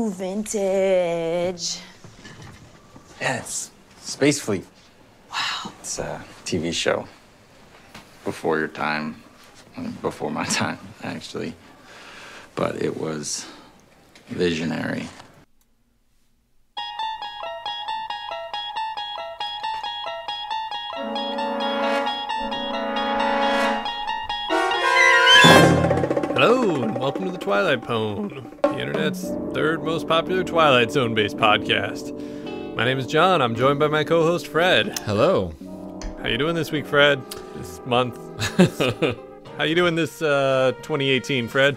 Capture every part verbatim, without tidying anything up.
Ooh, vintage. Yeah, it's Space Fleet. Wow. It's a T V show. Before your time. Before my time, actually. But it was visionary. Hello, and welcome to the Twilight Pwn, the internet's third most popular Twilight Zone-based podcast. My name is John. I'm joined by my co-host, Fred. Hello. How you doing this week, Fred? This month? How you doing this uh, twenty eighteen, Fred?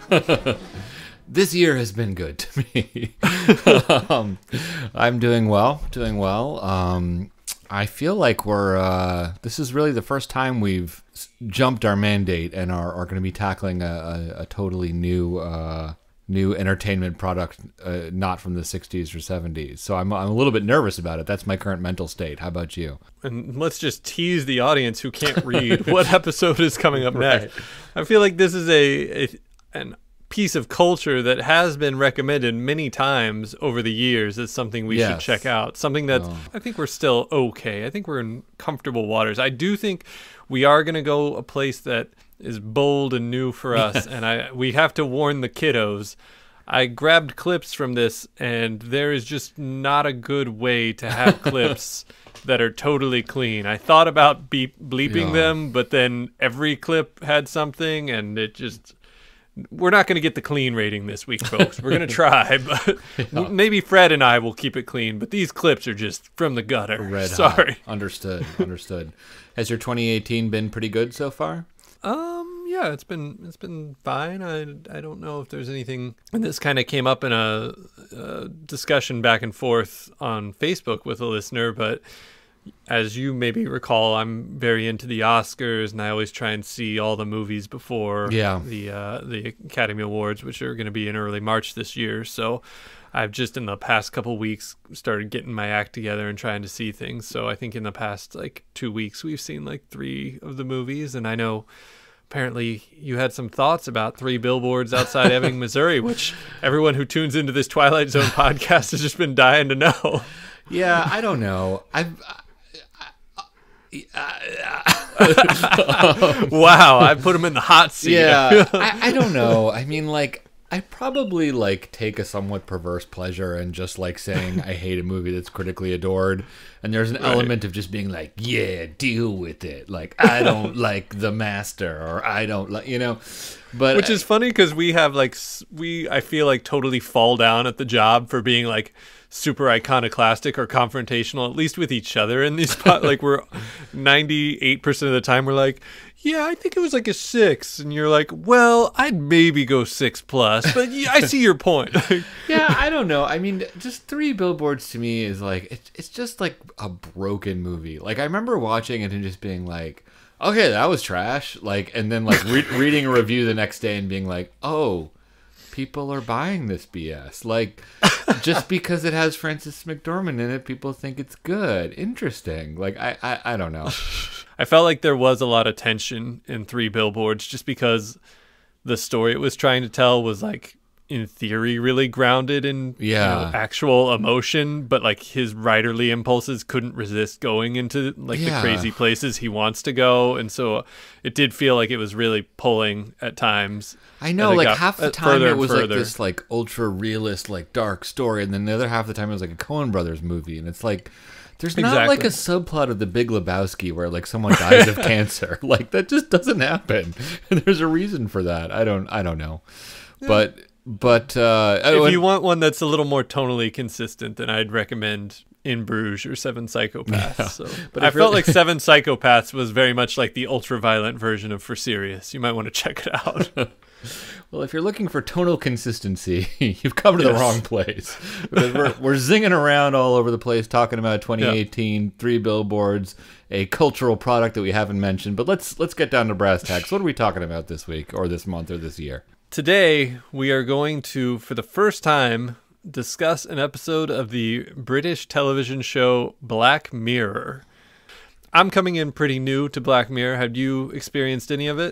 This year has been good to me. um, I'm doing well, doing well. Um, I feel like we're, uh, this is really the first time we've jumped our mandate and are, are going to be tackling a, a, a totally new uh, new entertainment product, uh, not from the sixties or seventies. So I'm, I'm a little bit nervous about it. That's my current mental state. How about you? And let's just tease the audience who can't read what episode is coming up Right. next. I feel like this is a, a an piece of culture that has been recommended many times over the years as something we Yes. should check out. Something that Oh. I think we're still okay. I think we're in comfortable waters. I do think we are going to go a place that is bold and new for us, and I we have to warn the kiddos. I grabbed clips from this, and there is just not a good way to have clips that are totally clean. I thought about beep, bleeping Yeah. them, but then every clip had something, and it just... We're not going to get the clean rating this week, folks. We're going to try, but Yeah. maybe Fred and I will keep it clean, but these clips are just from the gutter. Red Sorry. hot. Understood, understood. Has your twenty eighteen been pretty good so far? Um, yeah, it's been it's been fine. I, I don't know if there's anything. And this kind of came up in a, a discussion back and forth on Facebook with a listener, but as you maybe recall, I'm very into the Oscars, and I always try and see all the movies before Yeah. the uh, the Academy Awards, which are going to be in early March this year. So I've just in the past couple weeks started getting my act together and trying to see things. So I think in the past like two weeks we've seen like three of the movies, and I know apparently you had some thoughts about Three Billboards Outside Ebbing, Missouri, which everyone who tunes into this Twilight Zone podcast has just been dying to know. Yeah, I don't know. I've... Wow, I put him in the hot seat. Yeah, I, I don't know. I mean, like, I probably, like, take a somewhat perverse pleasure in just, like, saying I hate a movie that's critically adored. And there's an Right. element of just being like, yeah, deal with it. Like, I don't like The Master, or I don't like, you know. But Which is funny because we have, like, s- we, I feel like, totally fall down at the job for being, like, super iconoclastic or confrontational, at least with each other in these spots. Like, we're ninety-eight percent of the time, we're like, yeah, I think it was like a six. And you're like, well, I'd maybe go six plus, but yeah, I see your point. yeah, I don't know. I mean, just Three Billboards to me is like, it, it's just like a broken movie. Like, I remember watching it and just being like, okay, that was trash. Like, and then like re- reading a review the next day and being like, oh, people are buying this B S. Like, just because it has Frances McDormand in it, people think it's good. Interesting. Like, I, I, I don't know. I felt like there was a lot of tension in Three Billboards just because the story it was trying to tell was like, in theory, really grounded in Yeah. you know, actual emotion, but like his writerly impulses couldn't resist going into like Yeah. the crazy places he wants to go, and so it did feel like it was really pulling at times. I know, as it like got, half the uh, time further it and was like further. this like ultra realist, like dark story, and then the other half of the time it was like a Coen Brothers movie, and it's like there's not Exactly. like a subplot of The Big Lebowski where like someone dies of cancer. Like, that just doesn't happen. And there's a reason for that. I don't I don't know. But but uh If oh, you and- want one that's a little more tonally consistent, then I'd recommend In Bruges or Seven Psychopaths. Yeah. So, But I if felt you're- like Seven Psychopaths was very much like the ultra-violent version of For Serious. You might want to check it out. well, if you're looking for tonal consistency, you've come to the Yes. wrong place. Because we're we're zinging around all over the place talking about twenty eighteen, Three Billboards, a cultural product that we haven't mentioned. But let's let's get down to brass tacks. What are we talking about this week or this month or this year? Today, we are going to, for the first time, discuss an episode of the British television show Black Mirror. I'm coming in pretty new to Black Mirror. Have you experienced any of it?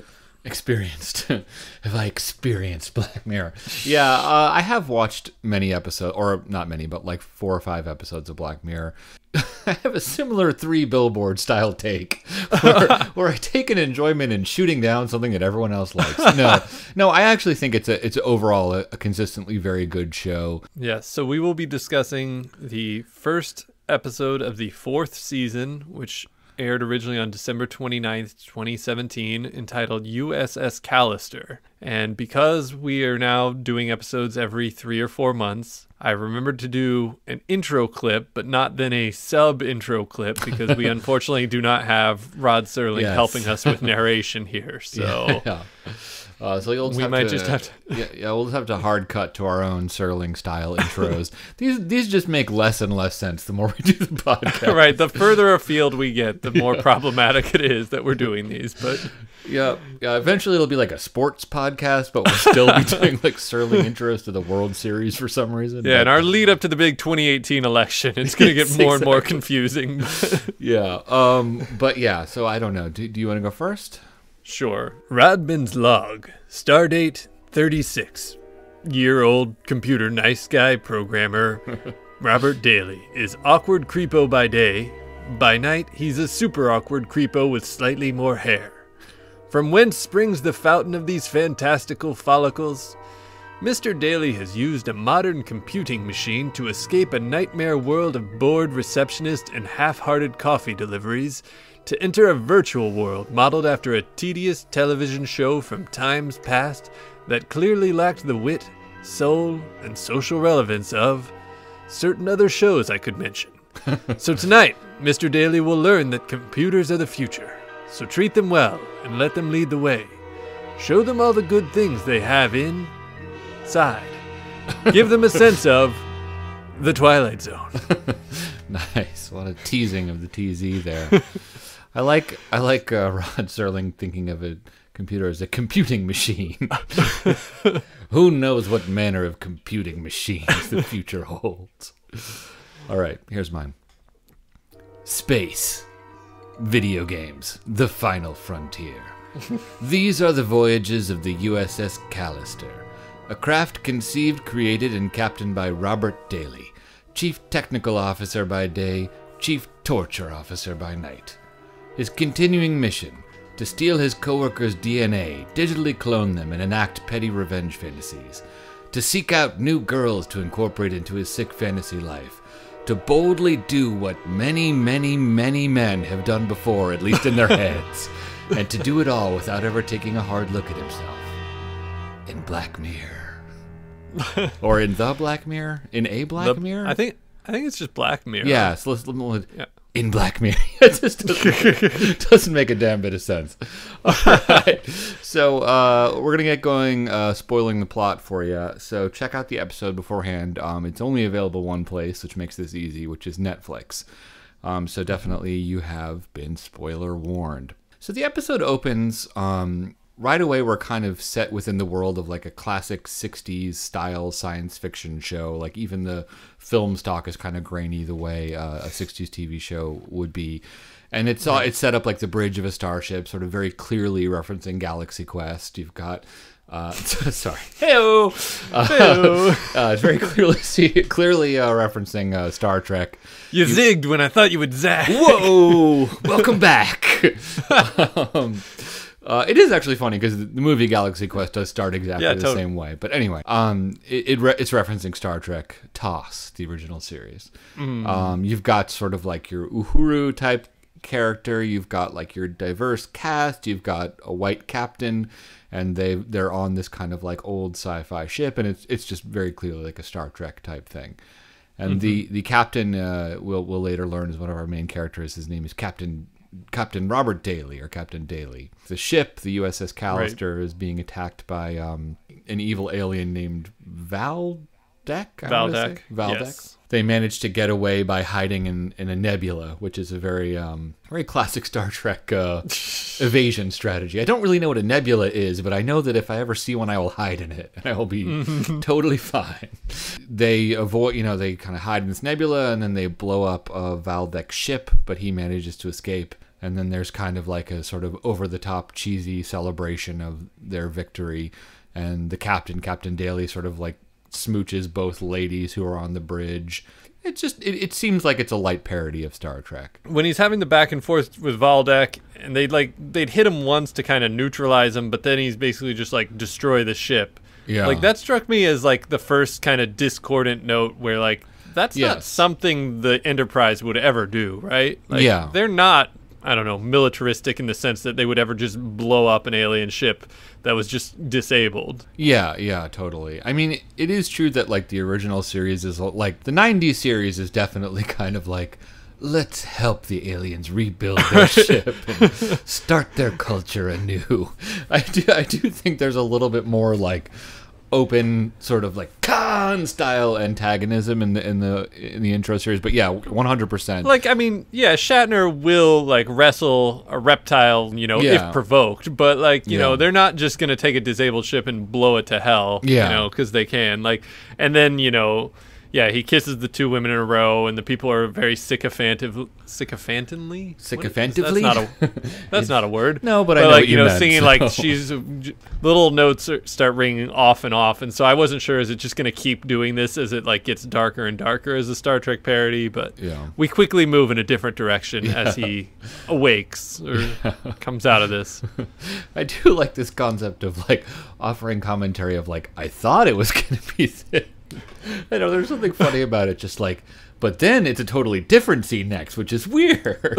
experienced? Have I experienced Black Mirror? Yeah, uh, I have watched many episodes, or not many, but like four or five episodes of Black Mirror. I have a similar three billboard style take where, where I take an enjoyment in shooting down something that everyone else likes. No, no, I actually think it's a it's overall a, a consistently very good show. Yes, so we will be discussing the first episode of the fourth season, which aired originally on December twenty-ninth, twenty seventeen, entitled U S S Callister. And because we are now doing episodes every three or four months, I remembered to do an intro clip, but not then a sub-intro clip, because we unfortunately do not have Rod Serling Yes. helping us with narration here. So Yeah. Uh, so you'll just we have might to, just have to... yeah, yeah, we'll just have to hard cut to our own Serling style intros. these these just make less and less sense the more we do the podcast. Right, the further afield we get, the more problematic it is that we're doing these. But Yeah, yeah. Eventually, it'll be like a sports podcast, but we'll still be doing like Serling intros to the World Series for some reason. yeah, but, and our lead up to the big twenty eighteen election, it's going to get more and more confusing. yeah. Um. But yeah. So I don't know. Do, do you want to go first? Sure. Rodman's log. Stardate thirty-six. Year-old computer nice guy programmer Robert Daly is awkward creepo by day. By night, he's a super awkward creepo with slightly more hair. From whence springs the fountain of these fantastical follicles? Mister Daly has used a modern computing machine to escape a nightmare world of bored receptionist and half-hearted coffee deliveries to enter a virtual world modeled after a tedious television show from times past that clearly lacked the wit, soul, and social relevance of certain other shows I could mention. So tonight, Mister Daly will learn that computers are the future. So treat them well and let them lead the way. Show them all the good things they have inside. Give them a sense of the Twilight Zone. Nice. A lot of teasing of the T Z there. I like I like uh, Rod Serling thinking of a computer as a computing machine. Who knows what manner of computing machines the future holds? All right, here's mine. Space. Video games. The final frontier. These are the voyages of the U S S Callister, a craft conceived, created, and captained by Robert Daly, Chief Technical Officer by day, Chief Torture Officer by night. His continuing mission, to steal his coworkers' D N A, digitally clone them, and enact petty revenge fantasies. To seek out new girls to incorporate into his sick fantasy life. To boldly do what many, many, many men have done before, at least in their heads. And to do it all without ever taking a hard look at himself. In Black Mirror. Or in The Black Mirror? In a Black The- Mirror? I think I think it's just Black Mirror. Yeah, so let's, let's Yeah. in Black Mirror. It just doesn't, doesn't make a damn bit of sense. All right. So uh, we're gonna get going, uh, spoiling the plot for you. So check out the episode beforehand. Um, it's only available one place, which makes this easy, which is Netflix. Um, so definitely you have been spoiler warned. So the episode opens. Um, right away, we're kind of set within the world of like a classic sixties style science fiction show. Like even the film stock is kind of grainy the way uh, a sixties T V show would be. And it's all, it's set up like the bridge of a starship, sort of very clearly referencing Galaxy Quest. You've got, uh, sorry, hey-o! Uh, Hey-o. uh, it's very clearly see, clearly uh, referencing uh, Star Trek. You zigged when I thought you would zag. Whoa! Welcome back. um, uh, it is actually funny because the movie Galaxy Quest does start exactly Yeah, the totally. same way. But anyway, um, it, it re- it's referencing Star Trek TOS, the original series. Mm. Um, you've got sort of like your Uhuru type character. You've got like your diverse cast. You've got a white captain, and they they're on this kind of like old sci-fi ship, and it's it's just very clearly like a Star Trek type thing. And mm-hmm. the the captain uh, we'll we'll later learn is one of our main characters. His name is Captain Captain Robert Daly, or Captain Daly. The ship, the U S S Callister, right. is being attacked by um, an evil alien named Valdek. I Valdek. Valdek. Yes. They managed to get away by hiding in, in a nebula, which is a very um, very classic Star Trek uh, evasion strategy. I don't really know what a nebula is, but I know that if I ever see one, I will hide in it, and I will be totally fine. They avoid, you know, they kind of hide in this nebula, and then they blow up uh, Valdek's ship, but he manages to escape. and then there's kind of like a sort of over-the-top cheesy celebration of their victory, and the captain, Captain Daly, sort of like smooches both ladies who are on the bridge. It just it, it seems like it's a light parody of Star Trek. When he's having the back and forth with Valdek, and they'd like they'd hit him once to kind of neutralize him, but then he's basically just like destroy the ship. Yeah, like that struck me as like the first kind of discordant note where like that's yes. not something the Enterprise would ever do, right? Like, yeah, they're not. I don't know, militaristic in the sense that they would ever just blow up an alien ship that was just disabled. Yeah, yeah, totally. I mean, it is true that, like, the original series is, like, the nineties series is definitely kind of like, let's help the aliens rebuild their ship and start their culture anew. I do, I do think there's a little bit more, like, open sort of like Khan style antagonism in the in the in the intro series, but yeah, one hundred percent. Like, I mean, yeah, Shatner will like wrestle a reptile, you know, yeah. if provoked, but like, you yeah. know, they're not just gonna take a disabled ship and blow it to hell, yeah. you know, because they can. Like, and then you know, yeah, he kisses the two women in a row, and the people are very sycophantive, sycophantingly. Sycophantively? That's not a. That's not a word. No, but, but I know like what you you know, meant, singing so. like she's little notes are, start ringing off and off, and so I wasn't sure is it just gonna keep doing this as it like gets darker and darker as a Star Trek parody, but yeah. we quickly move in a different direction yeah. as he awakes or yeah. comes out of this. I do like this concept of like offering commentary of like I thought it was gonna be this. I know there's something funny about it, just like, but then it's a totally different scene next, which is weird.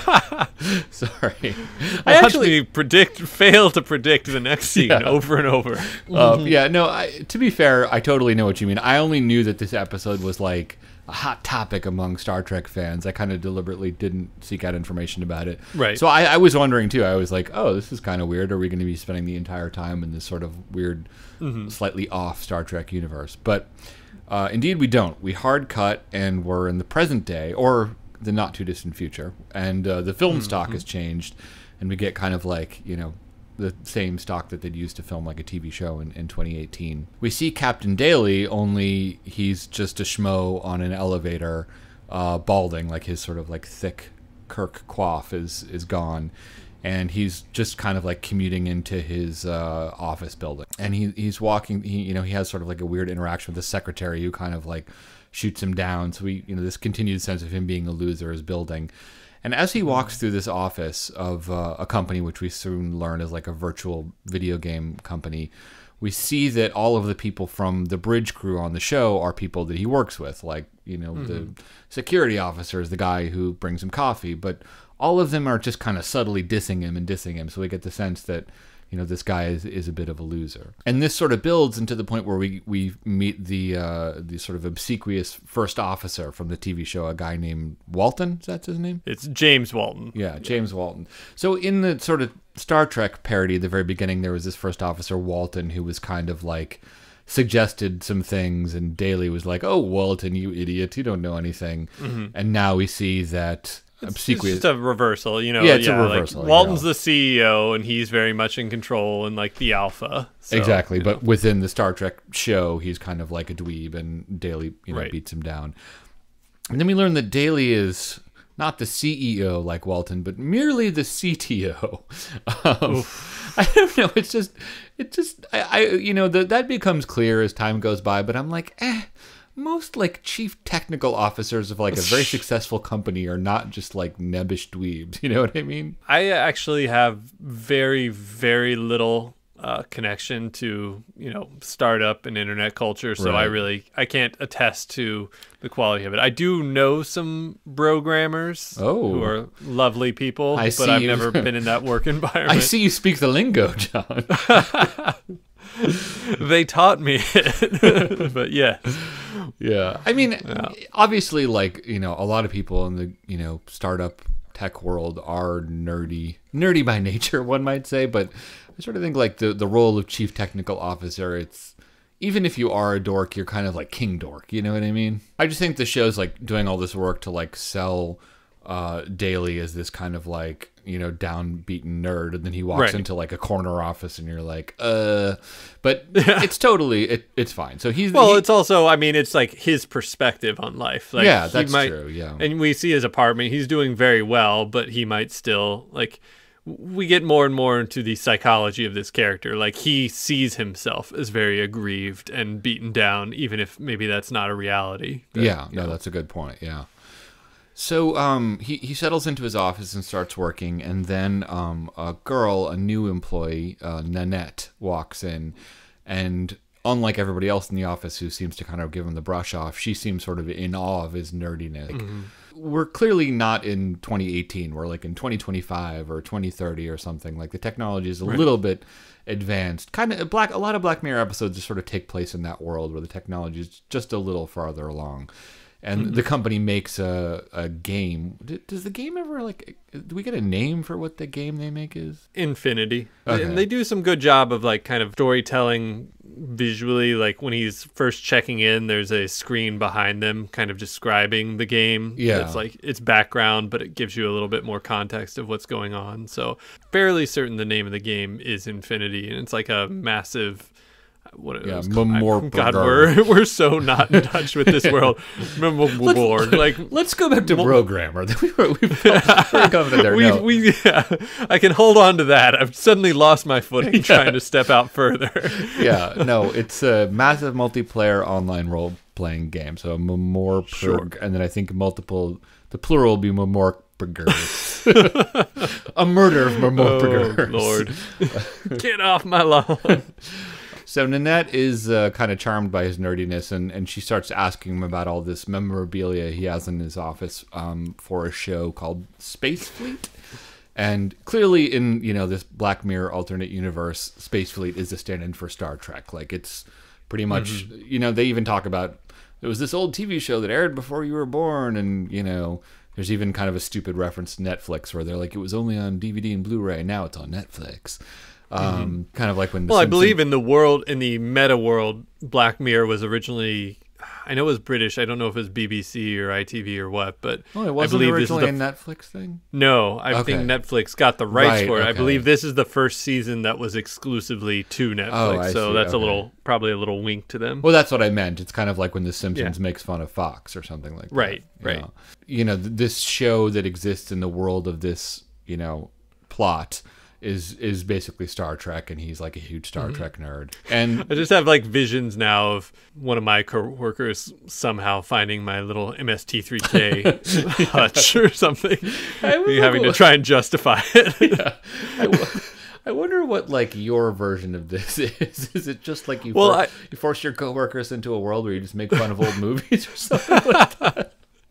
Sorry, I Watch actually me predict, fail to predict the next scene yeah. over and over. Um, yeah, no. I, to be fair, I totally know what you mean. I only knew that this episode was like a hot topic among Star Trek fans. I kind of deliberately didn't seek out information about it. Right. So I, I was wondering too. I was like, oh, this is kind of weird. Are we going to be spending the entire time in this sort of weird, mm-hmm. slightly off Star Trek universe? But uh, indeed, we don't. We hard cut, and we're in the present day, or the not too distant future, and uh, the film mm-hmm. stock has changed, and we get kind of like, you know, the same stock that they'd used to film like a T V show in, in twenty eighteen. We see Captain Daly, only he's just a schmo on an elevator, uh, balding, like his sort of like thick Kirk coif is is gone, and he's just kind of like commuting into his uh, office building. And he he's walking, he you know, he has sort of like a weird interaction with the secretary who kind of like shoots him down. So we, you know, this continued sense of him being a loser is building. And as he walks through this office of uh, a company, which we soon learn is like a virtual video game company, we see that all of the people from the bridge crew on the show are people that he works with, like, you know, mm-hmm. the security officer is the guy who brings him coffee, but all of them are just kind of subtly dissing him and dissing him. So we get the sense that, you know, this guy is, is a bit of a loser. And this sort of builds into the point where we, we meet the uh, the sort of obsequious first officer from the T V show, a guy named Walton. Is that his name? It's James Walton. Yeah, James Walton. So in the sort of Star Trek parody at the very beginning, there was this first officer, Walton, who was kind of like suggested some things, and Daly was like, oh, Walton, you idiot, you don't know anything. Mm-hmm. And now we see that It's, it's just a reversal, you know. Yeah, it's yeah, a reversal. Like Walton's you know. the C E O, and he's very much in control and like the alpha. So, exactly, but know. within the Star Trek show, he's kind of like a dweeb, and Daly, you know, right. beats him down. And then we learn that Daly is not the C E O like Walton, but merely the C T O. Um, I don't know. It's just, it just, I, I you know, the, that becomes clear as time goes by. But I'm like, eh. Most like chief technical officers of like a very successful company are not just like nebbish dweebs. You know what I mean? I actually have very, very little uh, connection to, you know, startup and internet culture. So right. I really, I can't attest to the quality of it. I do know some programmers oh. who are lovely people, I but see I've you. never been in that work environment. I see you speak the lingo, John. They taught me it, but yes. Yeah. I mean, yeah. obviously, like, you know, a lot of people in the, you know, startup tech world are nerdy, nerdy by nature, one might say. But I sort of think like the, the role of chief technical officer, it's, even if you are a dork, you're kind of like king dork. You know what I mean? I just think the show's like doing all this work to like sell uh, Daly as this kind of like you know, downbeaten nerd, and then he walks Right. into like a corner office, and you're like, uh, but it's totally it, it's fine. So he's Well, he- it's also, I mean, it's like his perspective on life. Like, Yeah, he that's might- true, yeah. And we see his apartment. He's doing very well, but he might still, like, we get more and more into the psychology of this character. Like, he sees himself as very aggrieved and beaten down, even if maybe that's not a reality. that, yeah, you no, know. that's a good point. Yeah. So um, he, he settles into his office and starts working, and then um, a girl, a new employee, uh, Nanette, walks in, and unlike everybody else in the office who seems to kind of give him the brush off, she seems sort of in awe of his nerdiness. Like, we're clearly not in twenty eighteen. We're like in twenty twenty-five or twenty thirty or something. Like the technology is a Right. little bit advanced. Kind of black. A lot of Black Mirror episodes just sort of take place in that world where the technology is just a little farther along. And the company makes a, a game. D- Does the game ever, like, do we get a name for what the game they make is? Infinity. Okay. And they do some good job of like kind of storytelling visually. Like when he's first checking in, there's a screen behind them kind of describing the game. Yeah. It's like it's background, but it gives you a little bit more context of what's going on. So fairly certain the name of the game is Infinity, and it's like a massive what it Yeah, was called. Memor- I- God, we're we're so not in touch with this world. Memor- like Let's go back to programmer. we were, we've, we're coming there. we no. we yeah, I can hold on to that. I've suddenly lost my footing trying to step out further. yeah, no, it's a massive multiplayer online role playing game. So Memor, Sure. and then I think multiple. The plural will be Memor. A murder of Memor. Oh, Lord. Get off my lawn. So Nanette is uh, kind of charmed by his nerdiness, and, and she starts asking him about all this memorabilia he has in his office um, for a show called Space Fleet. And clearly in, you know, this Black Mirror alternate universe, Space Fleet is a stand-in for Star Trek. Like, it's pretty much, mm-hmm. you know, they even talk about, there was this old T V show that aired before you were born, and, you know, there's even kind of a stupid reference to Netflix where they're like, it was only on D V D and Blu-ray, now it's on Netflix. Um, mm-hmm. Kind of like when. The well, Simpsons... I believe in the world, in the meta world, Black Mirror was originally, I know it was British. I don't know if it was B B C or I T V or what, but oh, it wasn't I believe originally this is the, a Netflix thing. No, I okay. think Netflix got the rights right, for it. okay. I believe this is the first season that was exclusively to Netflix. Oh, I so see. that's okay. a little, probably a little wink to them. Well, that's what I meant. It's kind of like when The Simpsons Yeah. makes fun of Fox or something like that. Right, you right. know? You know, th- this show that exists in the world of this, you know, plot is is basically Star Trek, and he's like a huge Star mm-hmm. Trek nerd. And I just have like visions now of one of my coworkers somehow finding my little M S T three K hutch or something, me having to try and justify it. yeah. I, w- I wonder what like your version of this is. Is it just like you, well, for- I, you force your coworkers into a world where you just make fun of old movies or something like that?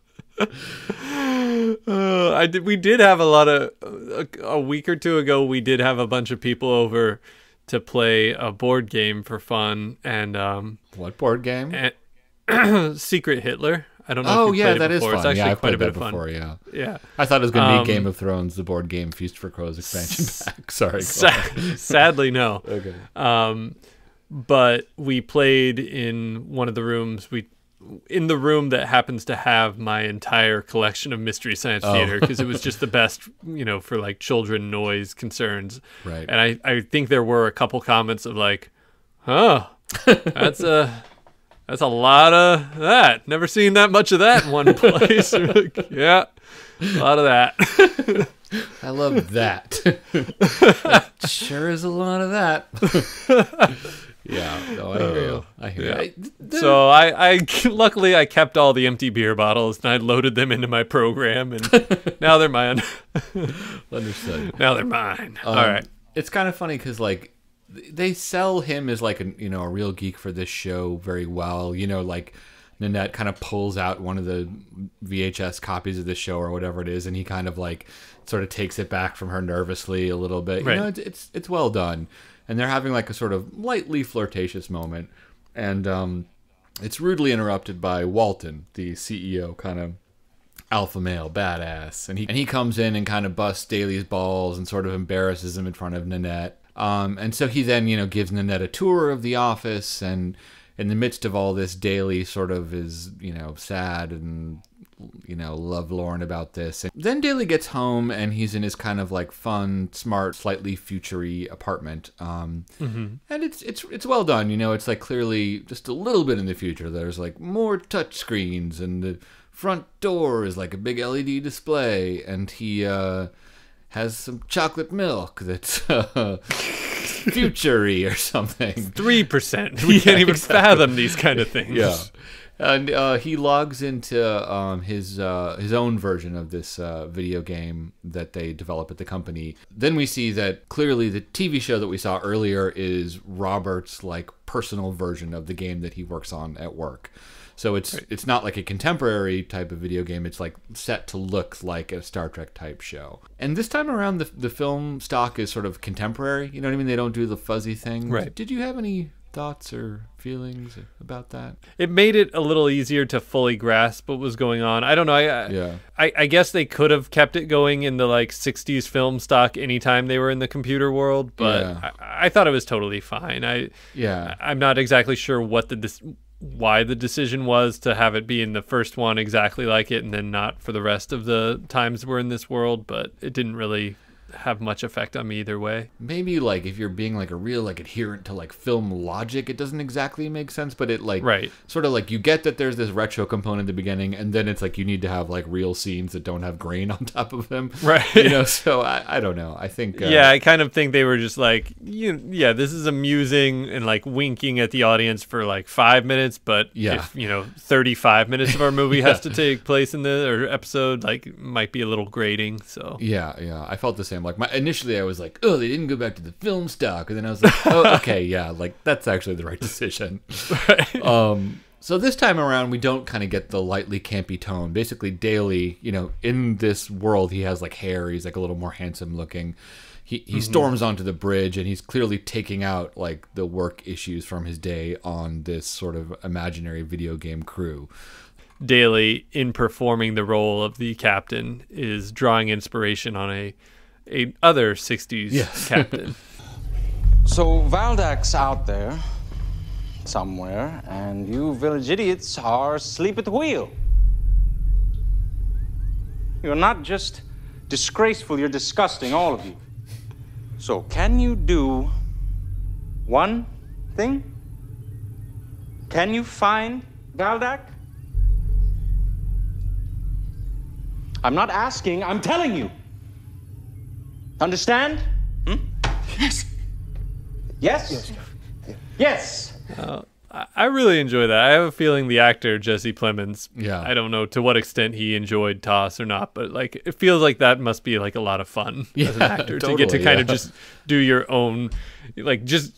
Uh, I did. We did have a lot of a, a week or two ago. We did have a bunch of people over to play a board game for fun, and um, what board game? And Secret Hitler. I don't know. Oh if you yeah, played that it is before. fun. It's actually yeah, I've quite played a bit that of fun. before. Yeah, yeah. I thought it was going to be Um, Game of Thrones, the board game Feast for Crows expansion pack. Sorry. Sa- sadly, no. Okay. Um, but we played in one of the rooms. We in the room that happens to have my entire collection of Mystery Science Oh. Theater, because it was just the best, you know, for like children noise concerns. Right. And I, I think there were a couple comments of like, huh, that's a that's a lot of that. Never seen that much of that in one place. Like, yeah, a lot of that. I love that. That sure is a lot of that. Yeah, no, I hear you. I hear Yeah. you. I, the, So I, I luckily I kept all the empty beer bottles and I loaded them into my program, and now they're mine. Understood. Now they're mine. Um, all right. It's kind of funny because like they sell him as like a you know a real geek for this show very well. You know, like Nanette kind of pulls out one of the V H S copies of the show or whatever it is, and he kind of like sort of takes it back from her nervously a little bit. Right. You know, it's, it's it's well done, and they're having like a sort of lightly flirtatious moment, and um, it's rudely interrupted by Walton, the C E O, kind of alpha male badass, and he and he comes in and kind of busts Daly's balls and sort of embarrasses him in front of Nanette. Um, and so he then you know gives Nanette a tour of the office, and in the midst of all this, Daly sort of is you know sad and you know, lovelorn about this. And then Daly gets home and he's in his kind of like fun, smart, slightly future-y apartment. Um, mm-hmm. And it's it's it's well done. You know, it's like clearly just a little bit in the future. There's like more touch screens and the front door is like a big L E D display, and he uh, has some chocolate milk that's uh, future-y or something. three percent. We Yeah, can't even exactly. fathom these kind of things. Yeah. And uh, he logs into um, his uh, his own version of this uh, video game that they develop at the company. Then we see that clearly the T V show that we saw earlier is Robert's like personal version of the game that he works on at work. So it's right. it's not like a contemporary type of video game. It's like set to look like a Star Trek type show. And this time around, the the film stock is sort of contemporary. You know what I mean? They don't do the fuzzy thing. Right. Did you have any thoughts or feelings about that? It made it a little easier to fully grasp what was going on. I don't know. I, I, yeah. I, I guess they could have kept it going in the like sixties film stock anytime they were in the computer world, but Yeah. I, I thought it was totally fine. I Yeah. I'm not exactly sure what the dis- why the decision was to have it be in the first one exactly like it and then not for the rest of the times we're in this world, but it didn't really have much effect on me either way. Maybe like if you're being like a real like adherent to like film logic, it doesn't exactly make sense, but it like right. sort of like you get that there's this retro component at the beginning, and then it's like you need to have like real scenes that don't have grain on top of them, right? You know, so I, I don't know. I think uh, yeah, I kind of think they were just like, you, yeah, this is amusing and like winking at the audience for like five minutes, but yeah. if you know thirty-five minutes of our movie yeah. has to take place in the or episode, like it might be a little grating. So yeah, yeah, I felt the same. Like my initially, I was like, oh, they didn't go back to the film stock, and then I was like, oh, okay, yeah, like that's actually the right decision. right. Um, so this time around, we don't kind of get the lightly campy tone. Basically, Daly, you know, in this world, he has like hair. He's like a little more handsome looking. He he mm-hmm. storms onto the bridge, and he's clearly taking out like the work issues from his day on this sort of imaginary video game crew. Daly, in performing the role of the captain, is drawing inspiration on a a other sixties yes. captain. So Valdak's out there somewhere, and you village idiots are asleep at the wheel. You're not just disgraceful, you're disgusting, all of you. So can you do one thing? Can you find Valdak? I'm not asking, I'm telling you. Understand? Hmm? Yes. Yes? Yes. Yes. Uh, I I really enjoy that. I have a feeling the actor Jesse Plemons, Yeah. I don't know to what extent he enjoyed Toss or not, but like it feels like that must be like a lot of fun yeah, as an actor totally, to get to kind yeah. of just do your own, like just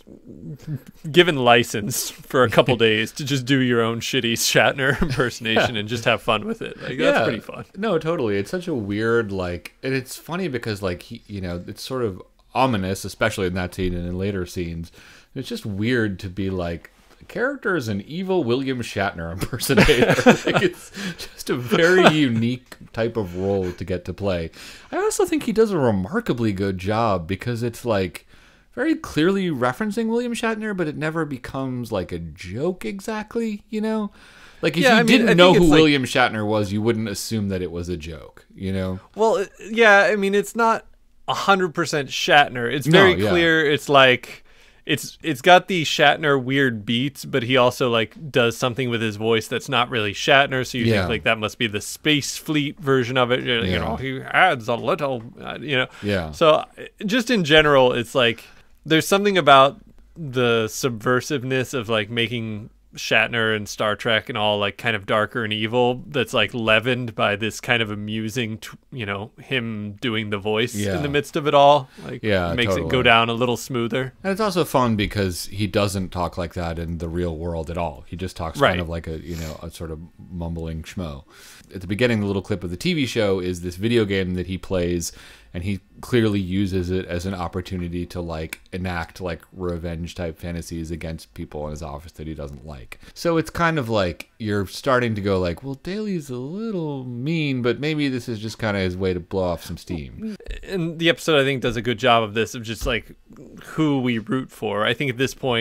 given license for a couple days to just do your own shitty Shatner impersonation yeah. and just have fun with it. Like that's yeah. pretty fun. No, totally. It's such a weird like, and it's funny because like he, you know, it's sort of ominous, especially in that scene and in later scenes. It's just weird to be like, the character is an evil William Shatner impersonator. Like it's just a very unique type of role to get to play. I also think he does a remarkably good job because it's like very clearly referencing William Shatner, but it never becomes like a joke exactly, you know? Like if Yeah, you I mean, I didn't think know who it's like- William Shatner was, you wouldn't assume that it was a joke, you know? Well, yeah, I mean it's not a hundred percent Shatner. It's very No, yeah. clear. It's like. It's it's got the Shatner weird beats, but he also like does something with his voice that's not really Shatner. So you Yeah. think like that must be the Space Fleet version of it. You Yeah. know, he adds a little, uh, you know. Yeah. So just in general, it's like there's something about the subversiveness of like making Shatner and Star Trek and all like kind of darker and evil that's like leavened by this kind of amusing, t- you know, him doing the voice Yeah. in the midst of it all. Like Yeah, makes it go totally. down a little smoother. And it's also fun because he doesn't talk like that in the real world at all. He just talks Right. kind of like a, you know, a sort of mumbling schmo. At the beginning, the little clip of the T V show is this video game that he plays, and he clearly uses it as an opportunity to like enact like revenge type fantasies against people in his office that he doesn't like. So it's kind of like you're starting to go like, well, Daly's a little mean, but maybe this is just kind of his way to blow off some steam. And the episode I think does a good job of this, of just like who we root for. I think at this point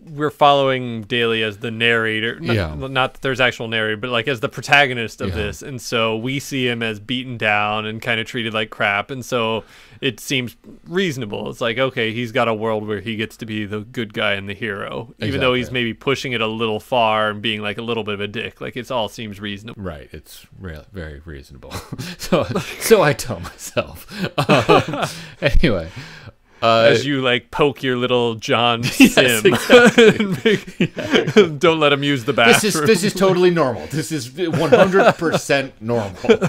we're following Daly as the narrator. Not, Yeah. not that there's actual narrator, but like as the protagonist of Yeah. this. And so we see him as beaten down and kind of treated like crap. And so it seems reasonable. It's like, okay, he's got a world where he gets to be the good guy and the hero, even though he's Exactly. maybe pushing it a little far and being like a little bit of a dick. Like it all seems reasonable. Right, it's re- very reasonable. so, so I tell myself. Um, anyway, uh, As you like poke your little John Yes, Sim. exactly. Don't let him use the this bathroom. is this is totally normal. This is one hundred percent normal.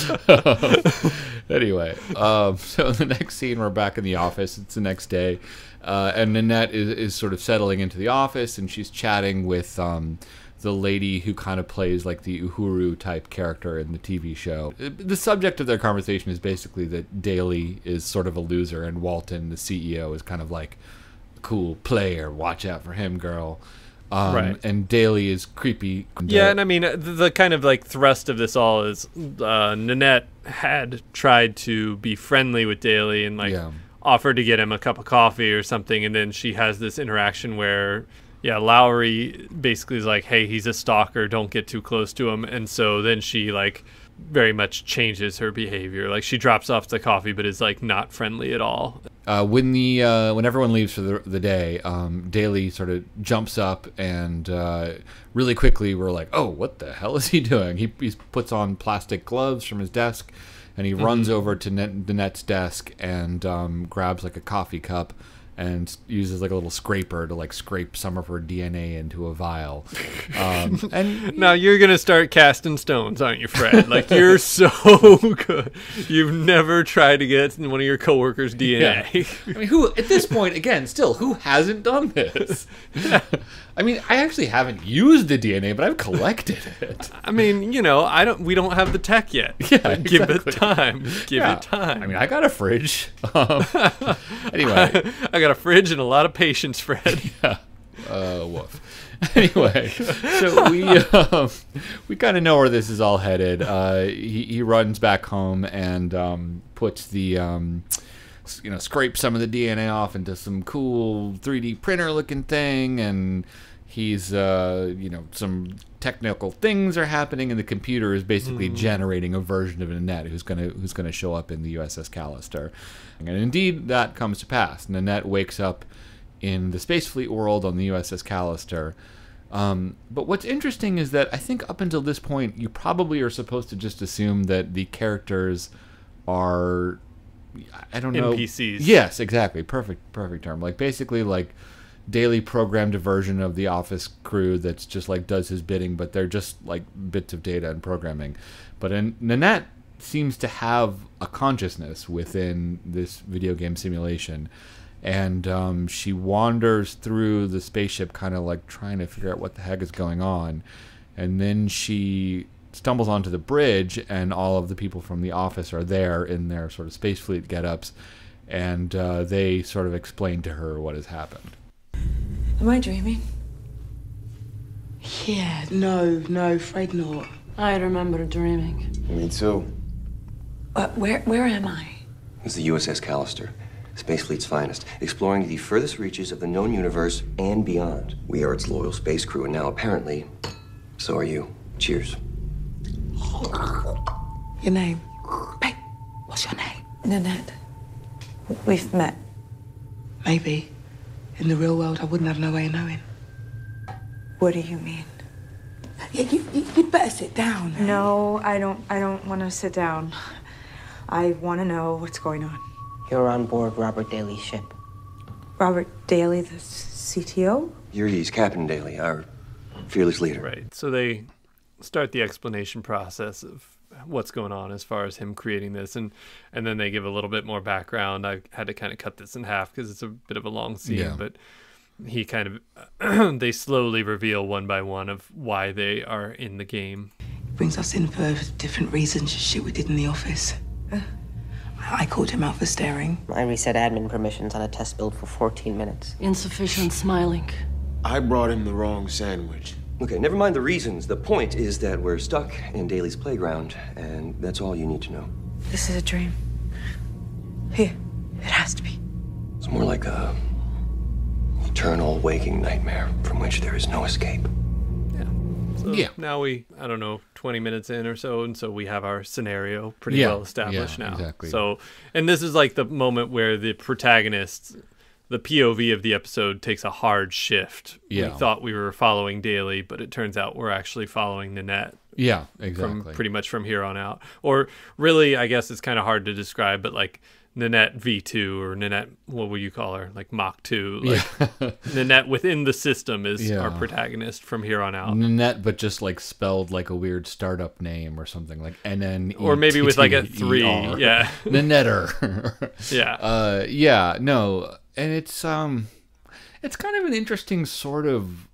Anyway, um, so in the next scene, we're back in the office. It's the next day, uh, and Nanette is, is sort of settling into the office, and she's chatting with um, the lady who kind of plays like the Uhuru type character in the T V show. The subject of their conversation is basically that Daly is sort of a loser, and Walton, the C E O, is kind of like a cool player. Watch out for him, girl. Um, Right. And Daly is creepy. Yeah, and I mean, the, the kind of like thrust of this all is uh, Nanette had tried to be friendly with Daly and like Yeah. offered to get him a cup of coffee or something, and then she has this interaction where, yeah, Lowry basically is like, hey, he's a stalker, don't get too close to him, and so then she like very much changes her behavior. Like she drops off the coffee, but is like not friendly at all. Uh, when the uh, when everyone leaves for the, the day, um, Daly sort of jumps up and uh, really quickly we're like, oh, what the hell is he doing? He, he puts on plastic gloves from his desk and he mm-hmm. runs over to Net, Nanette's desk and um, grabs like a coffee cup and uses like a little scraper to like scrape some of her D N A into a vial. Um, and now you're gonna start casting stones, aren't you, Fred? Like you're so good. You've never tried to get one of your coworkers' D N A. Yeah. I mean, who at this point again, still who hasn't done this? I mean, I actually haven't used the D N A, but I've collected it. I mean, you know, I don't. We don't have the tech yet. Yeah, But give exactly. it time. Give Yeah. it time. I mean, I got a fridge. Um, anyway, I got a fridge and a lot of patience, Fred. yeah. Uh, woof. Anyway, so we um, we kind of know where this is all headed. Uh, he he runs back home and um, puts the um, s- you know scrapes some of the D N A off into some cool three D printer looking thing, and he's uh, you know some technical things are happening, and the computer is basically mm. generating a version of Nanette who's gonna who's gonna show up in the U S S Callister, and indeed that comes to pass. Nanette wakes up in the Space Fleet world on the U S S Callister. Um, but what's interesting is that I think up until this point, you probably are supposed to just assume that the characters are, I don't know. N P Cs. Yes, exactly. Perfect, perfect term. Like basically like Daily programmed a version of the Office crew that's just like does his bidding, but they're just like bits of data and programming. But in, Nanette seems to have a consciousness within this video game simulation. And um, she wanders through the spaceship kind of like trying to figure out what the heck is going on. And then she stumbles onto the bridge, and all of the people from the office are there in their sort of Space Fleet get-ups. And uh, they sort of explain to her what has happened. Am I dreaming? Yeah, no, no, afraid not. I remember dreaming. Me too. Uh, where, where am I? It's the U S S Callister, Space Fleet's finest, exploring the furthest reaches of the known universe and beyond. We are its loyal space crew, and now apparently, so are you. Cheers. Your name? Babe, what's your name? Nanette. We've met. Maybe. In the real world, I wouldn't have no way of knowing. What do you mean? Yeah, you, you, you'd better sit down. eh? No, I don't, I don't want to sit down. I want to know what's going on. You're on board Robert Daly's ship. Robert Daly, the C T O? Yuri's Captain Daly, our fearless leader. Right. So they start the explanation process of what's going on as far as him creating this, and and then they give a little bit more background. I had to kind of cut this in half because it's a bit of a long scene, Yeah. but he kind of they slowly reveal one by one of why they are in the game. Brings us in for different reasons, just shit we did in the office. Uh, I called him out for staring. I reset admin permissions on a test build for fourteen minutes. Insufficient smiling. I brought him the wrong sandwich. Okay, never mind the reasons. The point is that we're stuck in Daly's playground, and that's all you need to know. This is a dream. Here, it has to be. It's more like a eternal waking nightmare from which there is no escape. So Yeah. now we, I don't know, twenty minutes in or so, and so we have our scenario pretty Yeah. well established Yeah, now. exactly. So, and this is like the moment where the protagonist, the P O V of the episode takes a hard shift. Yeah. We thought we were following Daly, but it turns out we're actually following Nanette. Yeah, exactly. From pretty much from here on out. Or really, I guess it's kind of hard to describe, but like Nanette V two or Nanette, what would you call her? Like Mach two. Like Yeah. Nanette within the system is Yeah. our protagonist from here on out. Nanette, but just like spelled like a weird startup name or something, like N N E T T E R. Or maybe with like a three, yeah. Nanetter. Yeah. Uh, yeah, no. And it's um it's kind of an interesting sort of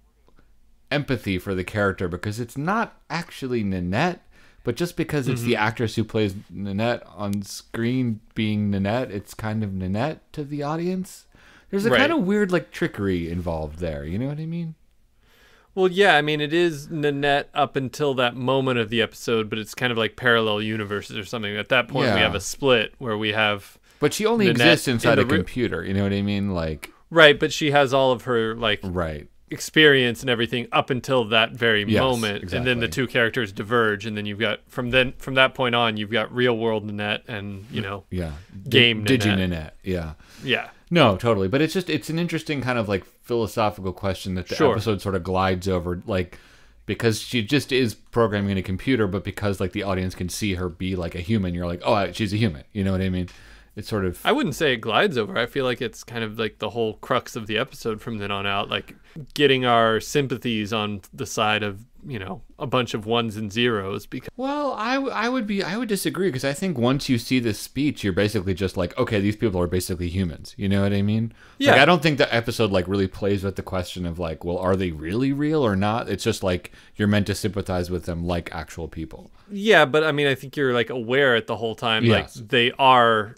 empathy for the character because it's not actually Nanette, but just because it's Mhm. the actress who plays Nanette on screen being Nanette, it's kind of Nanette to the audience. There's a Right. kind of weird like trickery involved there, you know what I mean? Well, yeah, I mean, it is Nanette up until that moment of the episode, but it's kind of like parallel universes or something. At that point, we Yeah. have a split where we have... But she only Nanette exists inside in a the re- computer, you know what I mean? Like Right, but she has all of her, like... Right. experience and everything up until that very Yes, moment, and then the exactly. two characters diverge, and then you've got from then from that point on, you've got real world Nanette and you know, yeah, game Digi Nanette. Nanette, yeah, yeah. No, totally. But it's just it's an interesting kind of like philosophical question that the Sure. episode sort of glides over, like because she just is programming in a computer, but because like the audience can see her be like a human, you're like, oh, she's a human. You know what I mean? It's sort of. I wouldn't say it glides over. I feel like it's kind of like the whole crux of the episode from then on out, like getting our sympathies on the side of, you know, a bunch of ones and zeros. Because Well, I, w- I would be I would disagree because I think once you see this speech, you're basically just like, okay, these people are basically humans. You know what I mean? Yeah. Like, I don't think the episode like really plays with the question of like, well, are they really real or not? It's just like you're meant to sympathize with them like actual people. yeah, but I mean, I think you're like aware at the whole time, Yes. like they are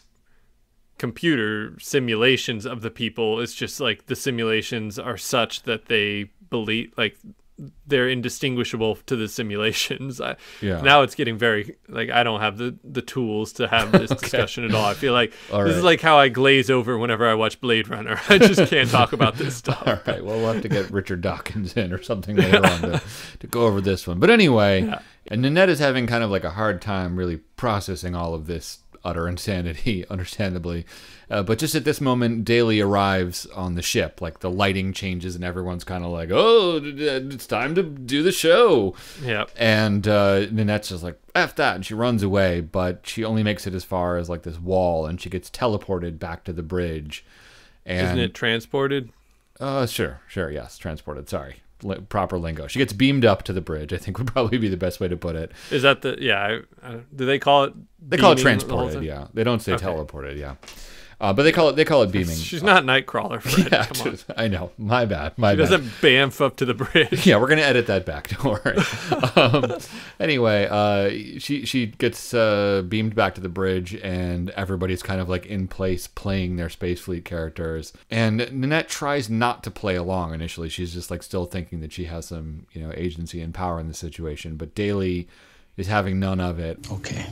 computer simulations of the people. It's just like the simulations are such that they believe like they're indistinguishable to the simulations. I, Yeah. Now it's getting very like I don't have the the tools to have this Okay. discussion at all. I feel like All this right. is like how I glaze over whenever I watch Blade Runner. I just can't talk about this stuff. All right. Well, we'll have to get Richard Dawkins in or something later on to, to go over this one. But anyway, Yeah. and Nanette is having kind of like a hard time really processing all of this utter insanity, understandably. Uh, but just at this moment, Daly arrives on the ship. Like the lighting changes and everyone's kind of like, oh, d- d- it's time to do the show. Yeah. And uh, Nanette's just like, F that. And she runs away, but she only makes it as far as like this wall and she gets teleported back to the bridge. And Isn't it transported? uh, sure, sure, yes, transported. Sorry, Li- proper lingo. She gets beamed up to the bridge. I think would probably be the best way to put it. Is that the yeah? I, I, do they call it? They call it beaming the whole transported. time? Yeah, they don't say Okay. teleported. Yeah, uh, but they call it they call it beaming. She's not Nightcrawler, Fred. Yeah, Come on. just- I know. My bad. My She bad. doesn't bamf up to the bridge. Yeah, we're gonna edit that back. Don't worry. um, anyway, uh, she she gets uh, beamed back to the bridge, and everybody's kind of like in place playing their Space Fleet characters. And Nanette tries not to play along initially. She's just like still thinking that she has some you know agency and power in the situation. But Daly is having none of it. Okay.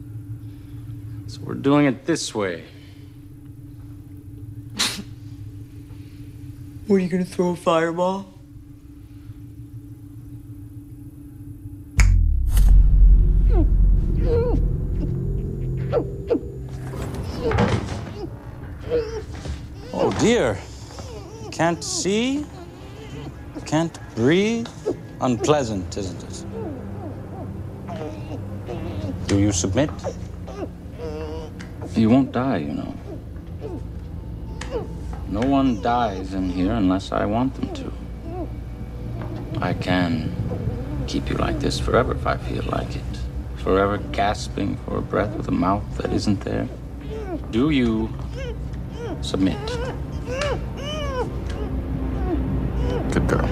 So we're doing it this way. Were you gonna throw a fireball? Oh dear. Can't see, can't breathe. Unpleasant, isn't it? Do you submit? You won't die, you know. No one dies in here unless I want them to. I can keep you like this forever if I feel like it. Forever gasping for a breath with a mouth that isn't there. Do you submit? Good girl.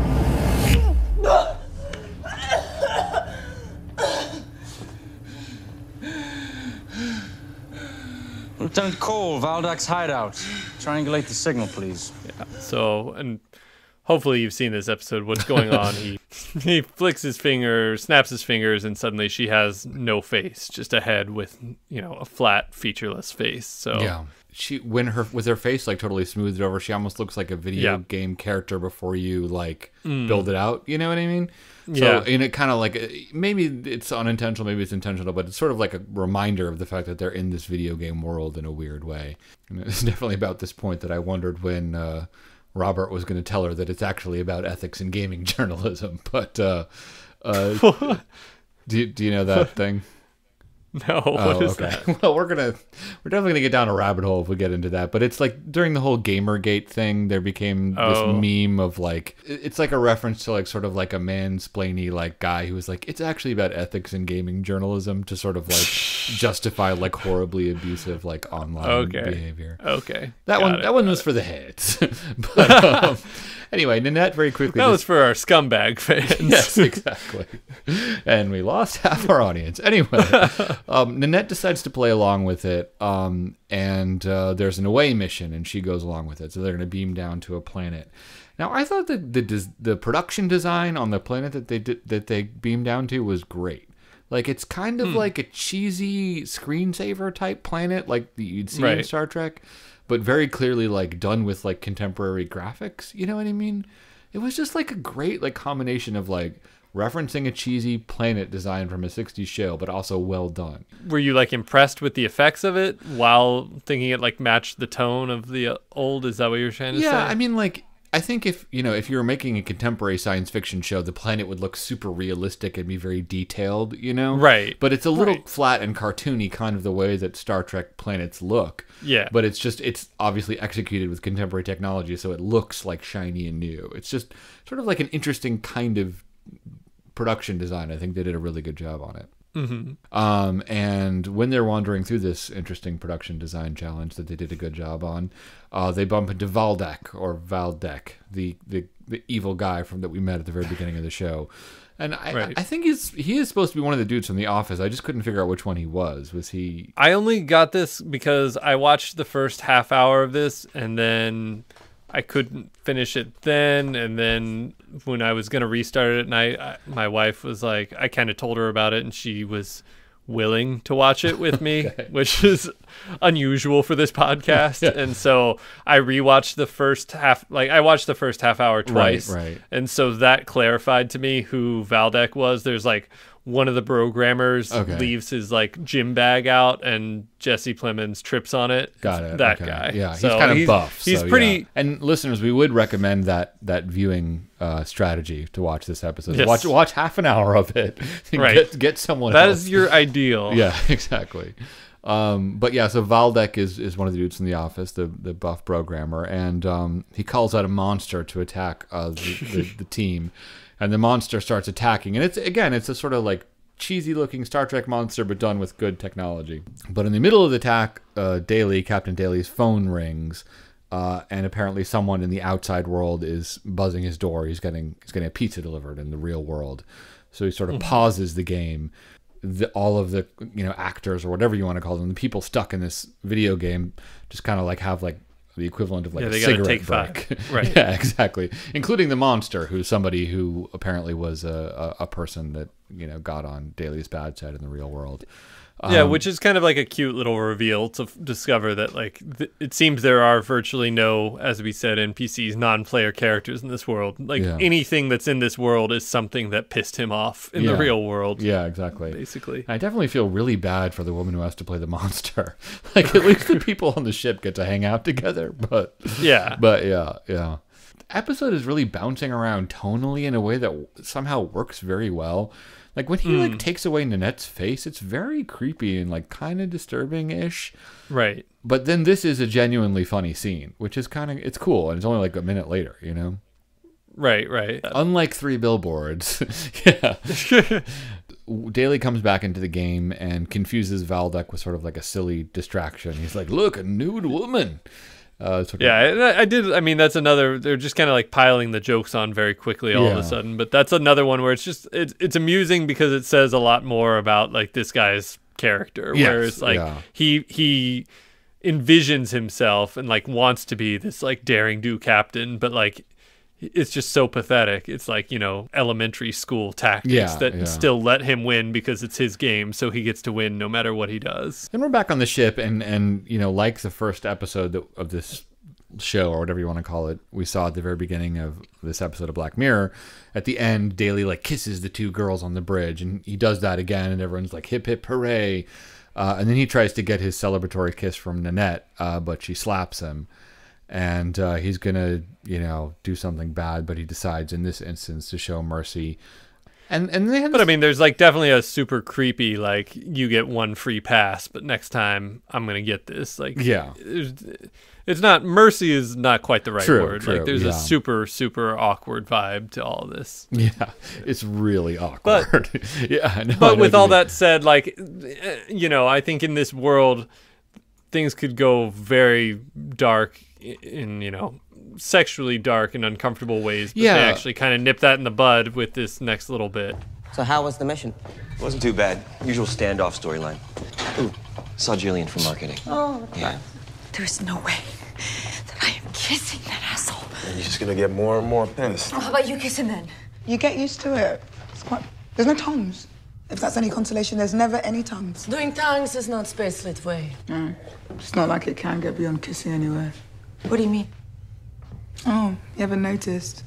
Lieutenant Cole, Valdak's hideout. Triangulate the signal, please. Yeah. So, and hopefully you've seen this episode. What's going on? he he flicks his finger, snaps his fingers, and suddenly she has no face, just a head with you know a flat, featureless face. So Yeah. she when her with her face like totally smoothed over, she almost looks like a video Yeah. game character before you like Mm. build it out. You know what I mean? So, Yeah. and it kind of like maybe it's unintentional, maybe it's intentional, but it's sort of like a reminder of the fact that they're in this video game world in a weird way. And it's definitely about this point that I wondered when uh, Robert was going to tell her that it's actually about ethics in gaming journalism. But uh, uh, do do you know that thing? No, Oh, what is okay. that? Well, we're gonna we're definitely gonna get down a rabbit hole if we get into that. But it's like during the whole Gamergate thing, there became this Oh. meme of like it- it's like a reference to like sort of like a mansplainy like guy who was like it's actually about ethics in gaming journalism to sort of like justify like horribly abusive like online Okay. behavior. Okay. That Got one it, that one got was it. for the hits. But, um, anyway, Nanette very quickly. That just- was for our scumbag fans. Yes, exactly. And we lost half our audience. Anyway, um, Nanette decides to play along with it, um, and uh, there's an away mission, and she goes along with it. So they're going to beam down to a planet. Now, I thought that the des- the production design on the planet that they did, that they beamed down to was great. Like it's kind of Hmm. like a cheesy screensaver type planet, like that you'd see in Right. Star Trek, but very clearly like done with like contemporary graphics. You know what I mean? It was just like a great like combination of like referencing a cheesy planet design from a sixties show, but also well done. Were you like impressed with the effects of it while thinking it like matched the tone of the uh, old? Is that what you were trying to say? Yeah, I mean, like, I think if, you know, if you were making a contemporary science fiction show, the planet would look super realistic and be very detailed, you know? Right. But it's a little Right. flat and cartoony, kind of the way that Star Trek planets look. Yeah. But it's just, it's obviously executed with contemporary technology, so it looks like shiny and new. It's just sort of like an interesting kind of production design. I think they did a really good job on it. Mm-hmm. Um, and when they're wandering through this interesting production design challenge that they did a good job on, uh, they bump into Valdek or Valdek, the, the, the evil guy from that we met at the very beginning of the show. And I, Right. I think he's he is supposed to be one of the dudes from The Office. I just couldn't figure out which one he was. Was he? I only got this because I watched the first half hour of this and then I couldn't finish it then. And then when I was going to restart it at night, I, my wife was like, I kind of told her about it and she was willing to watch it with me, Okay. which is unusual for this podcast. Yeah. And so I rewatched the first half, like I watched the first half hour twice. right. And so that clarified to me who Valdek was. There's like one of the programmers Okay. leaves his like gym bag out and Jesse Plemons trips on it. Got it. That okay. guy. Yeah, So he's kind of he's, buff. He's so, pretty. yeah. And listeners, we would recommend that that viewing uh, strategy to watch this episode. Yes. Watch watch half an hour of it. Right. Get, get someone That else. is your ideal. Yeah, exactly. Um, but yeah, so Valdek is, is one of the dudes in The Office, the, the buff programmer, and um, he calls out a monster to attack uh, the, the, the team, and the monster starts attacking. And it's again, it's a sort of like cheesy looking Star Trek monster, but done with good technology. But in the middle of the attack, uh, Daly, Captain Daly's phone rings, uh, and apparently someone in the outside world is buzzing his door. He's getting he's getting a pizza delivered in the real world, so he sort of pauses the game. The, all of the you know actors or whatever you want to call them, the people stuck in this video game, just kind of like have like the equivalent of like Yeah, a they gotta cigarette take break. five. Right. Yeah, exactly. Including the monster, who's somebody who apparently was a, a, a person that you know got on Daly's bad side in the real world. Yeah, Um, which is kind of like a cute little reveal to f- discover that, like, th- it seems there are virtually no, as we said, N P Cs, non-player characters in this world. Like, Yeah. anything that's in this world is something that pissed him off in Yeah. the real world. Yeah, exactly. Basically. I definitely feel really bad for the woman who has to play the monster. Like, at least the people on the ship get to hang out together, but Yeah. But yeah, yeah. The episode is really bouncing around tonally in a way that w- somehow works very well. Like when he Mm. like takes away Nanette's face, it's very creepy and like kind of disturbing-ish. Right. But then this is a genuinely funny scene, which is kind of it's cool, and it's only like a minute later, you know. Right, right. Unlike Three Billboards, yeah. Daly comes back into the game and confuses Valdek with sort of like a silly distraction. He's like, "Look, a nude woman." Uh, sort of- Yeah, and I, I did. I mean, that's another. They're just kind of like piling the jokes on very quickly all of Yeah. a sudden. But that's another one where it's just it's it's amusing because it says a lot more about like this guy's character. Yes, Whereas like yeah. he he envisions himself and like wants to be this like daring do captain, but like it's just so pathetic. It's like, you know, elementary school tactics Yeah, that yeah. still let him win because it's his game, so he gets to win no matter what he does. And we're back on the ship, and, and you know, like the first episode that, of this show, or whatever you want to call it, we saw at the very beginning of this episode of Black Mirror, at the end, Daly, like, kisses the two girls on the bridge, and he does that again, and everyone's like, hip, hip, hooray. Uh, and then he tries to get his celebratory kiss from Nanette, uh, but she slaps him. And uh, he's going to, you know, do something bad, but he decides in this instance to show mercy. And and they have But I mean, there's like definitely a super creepy, like, you get one free pass, but next time I'm going to get this. Like, yeah. It's, it's not, mercy is not quite the right True, word. true, Like, there's yeah. a super, super awkward vibe to all this. Yeah, it's really awkward. But, yeah, I know, I but know with what you all mean. that said, like, you know, I think in this world, things could go very dark in, you know, sexually dark and uncomfortable ways. But Yeah. they actually kind of nip that in the bud with this next little bit. So how was the mission? Wasn't too bad. Usual standoff storyline. Ooh, saw Jillian from marketing. Oh, Yeah. There is no way that I am kissing that asshole. And you're just gonna get more and more pissed. Oh, how about you kiss him then? You get used to it. It's quite... There's no tongues. If that's any consolation, there's never any tongues. Doing tongues is not Spacelit way. Mm. It's not like it can get beyond kissing anywhere. What do you mean? Oh, you haven't noticed?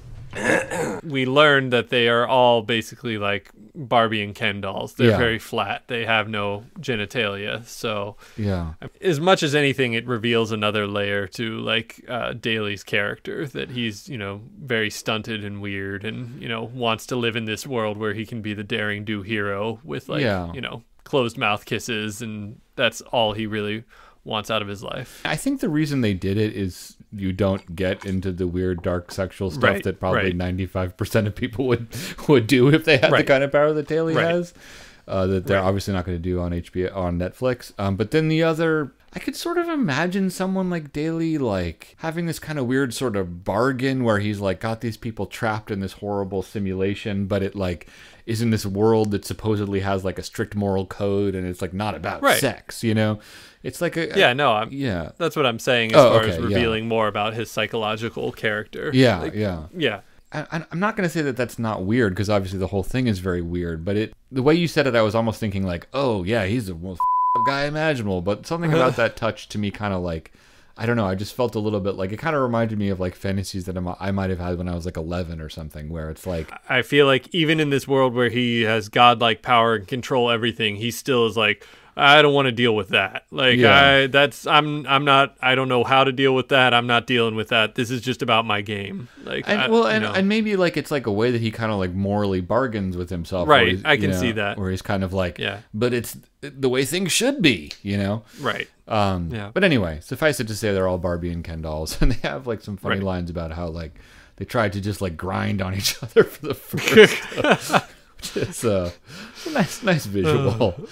We learned that they are all basically like Barbie and Ken dolls. They're Yeah. very flat. They have no genitalia. So Yeah. as much as anything, it reveals another layer to like uh, Daly's character, that he's, you know, very stunted and weird, and, you know, wants to live in this world where he can be the daring do hero with, like, Yeah. you know, closed mouth kisses, and that's all he really wants out of his life. I think the reason they did it is you don't get into the weird, dark sexual stuff Right, that probably right. ninety-five percent of people would would do if they had the Right. kind of power that Daly Right. has. Uh, that they're Right. obviously not going to do on H B O, on Netflix. Um, but then the other, I could sort of imagine someone like Daly, like having this kind of weird sort of bargain where he's like got these people trapped in this horrible simulation, but it like is in this world that supposedly has like a strict moral code, and it's like not about Right. sex, you know? It's like a Yeah, no, I'm, yeah. that's what I'm saying as Oh, far okay, as yeah. revealing more about his psychological character. Yeah, Like, yeah. Yeah. I, I'm not going to say that that's not weird, because obviously the whole thing is very weird, but it the way you said it, I was almost thinking like, oh yeah, he's the most guy imaginable, but something about that touch to me kind of like, I don't know, I just felt a little bit like, it kind of reminded me of like fantasies that I'm- I might have had when I was like eleven or something, where it's like, I feel like even in this world where he has godlike power and control everything, he still is like, I don't want to deal with that. Like, Yeah. I that's I'm I'm not I don't know how to deal with that. I'm not dealing with that. This is just about my game. Like, and I, well, you and, know. and maybe like it's like a way that he kind of like morally bargains with himself, Right, where he's- I you can know, see that. where he's kind of like, Yeah. but it's the way things should be, you know? Right. Um, Yeah. But anyway, suffice it to say, they're all Barbie and Ken dolls, and they have like some funny Right. lines about how like they tried to just like grind on each other for the first. Which is uh, a nice, nice visual.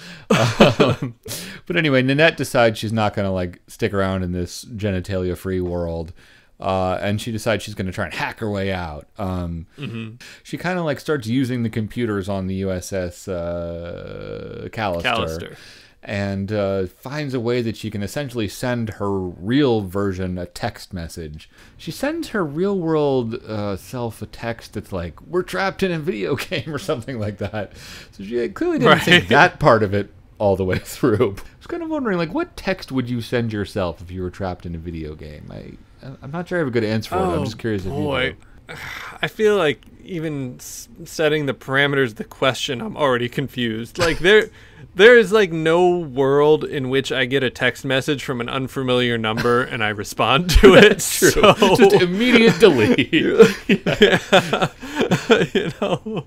um, but anyway, Nanette decides she's not going to like stick around in this genitalia-free world. Uh, and she decides she's going to try and hack her way out. Um, Mhm. She kind of like starts using the computers on the U S S uh, Callister, Callister. and uh, finds a way that she can essentially send her real version a text message. She sends her real world uh, self a text that's like, "We're trapped in a video game" or something like that. So she clearly didn't Right. think that part of it all the way through. I was kind of wondering, like, what text would you send yourself if you were trapped in a video game? I, I'm not sure I have a good answer for it. I'm just curious if you boy. do. I feel like even s- setting the parameters of the question, I'm already confused. Like, there, there is like no world in which I get a text message from an unfamiliar number and I respond to it. True. So, Just immediate delete. yeah. You know,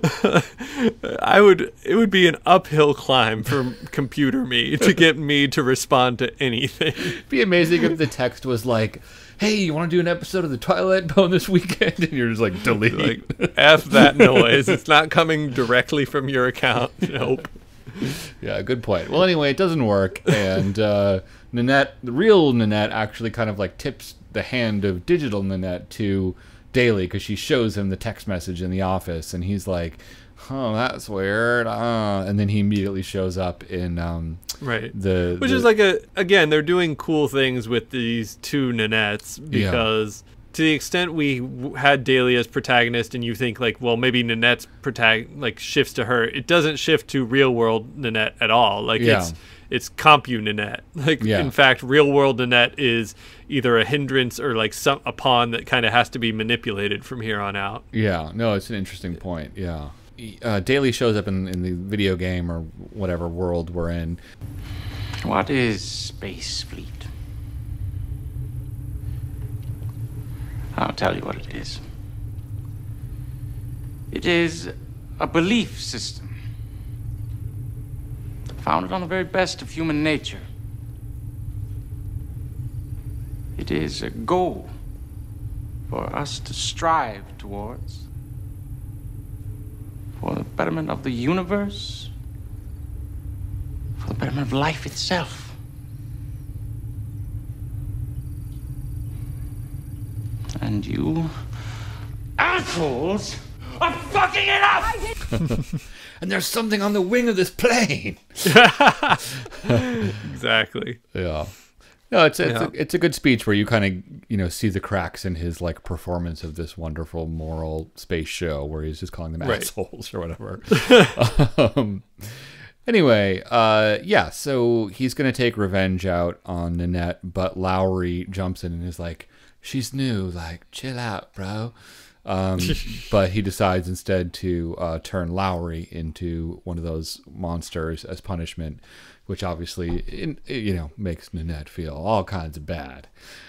I would. It would be an uphill climb for computer me to get me to respond to anything. It'd be amazing if the text was like, "Hey, you want to do an episode of the Twilight Pwn this weekend?" And you're just like, delete. Like, F that noise. It's not coming directly from your account. Nope. Yeah, good point. Well, anyway, it doesn't work, and uh, Nanette, the real Nanette, actually kind of like tips the hand of digital Nanette to Daly, because she shows him the text message in the office, and he's like, "Oh, that's weird," uh, and then he immediately shows up in um, Right. the Which the- is like a again, they're doing cool things with these two Nanettes because to the extent we w- had Daly as protagonist, and you think like, well, maybe Nanette's protag like shifts to her. It doesn't shift to real world Nanette at all. Like Yeah. it's it's compu Nanette. Like Yeah. in fact, real world Nanette is either a hindrance or like some a pawn that kind of has to be manipulated from here on out. Yeah, no, it's an interesting point. Yeah, uh, Daly shows up in in the video game or whatever world we're in. What is Space Fleet? I'll tell you what it is. It is a belief system founded on the very best of human nature. It is a goal for us to strive towards for the betterment of the universe, for the betterment of life itself. And you assholes are fucking it up! And there's something on the wing of this plane. Exactly. Yeah. No, it's it's, Yeah. a, it's a good speech where you kind of, you know, see the cracks in his like performance of this wonderful moral space show where he's just calling them Right. assholes or whatever. um, anyway, uh, yeah, so he's going to take revenge out on Nanette, but Lowry jumps in and is like, she's new, like, chill out, bro. Um, but he decides instead to uh, turn Lowry into one of those monsters as punishment, which obviously, in, you know, makes Nanette feel all kinds of bad.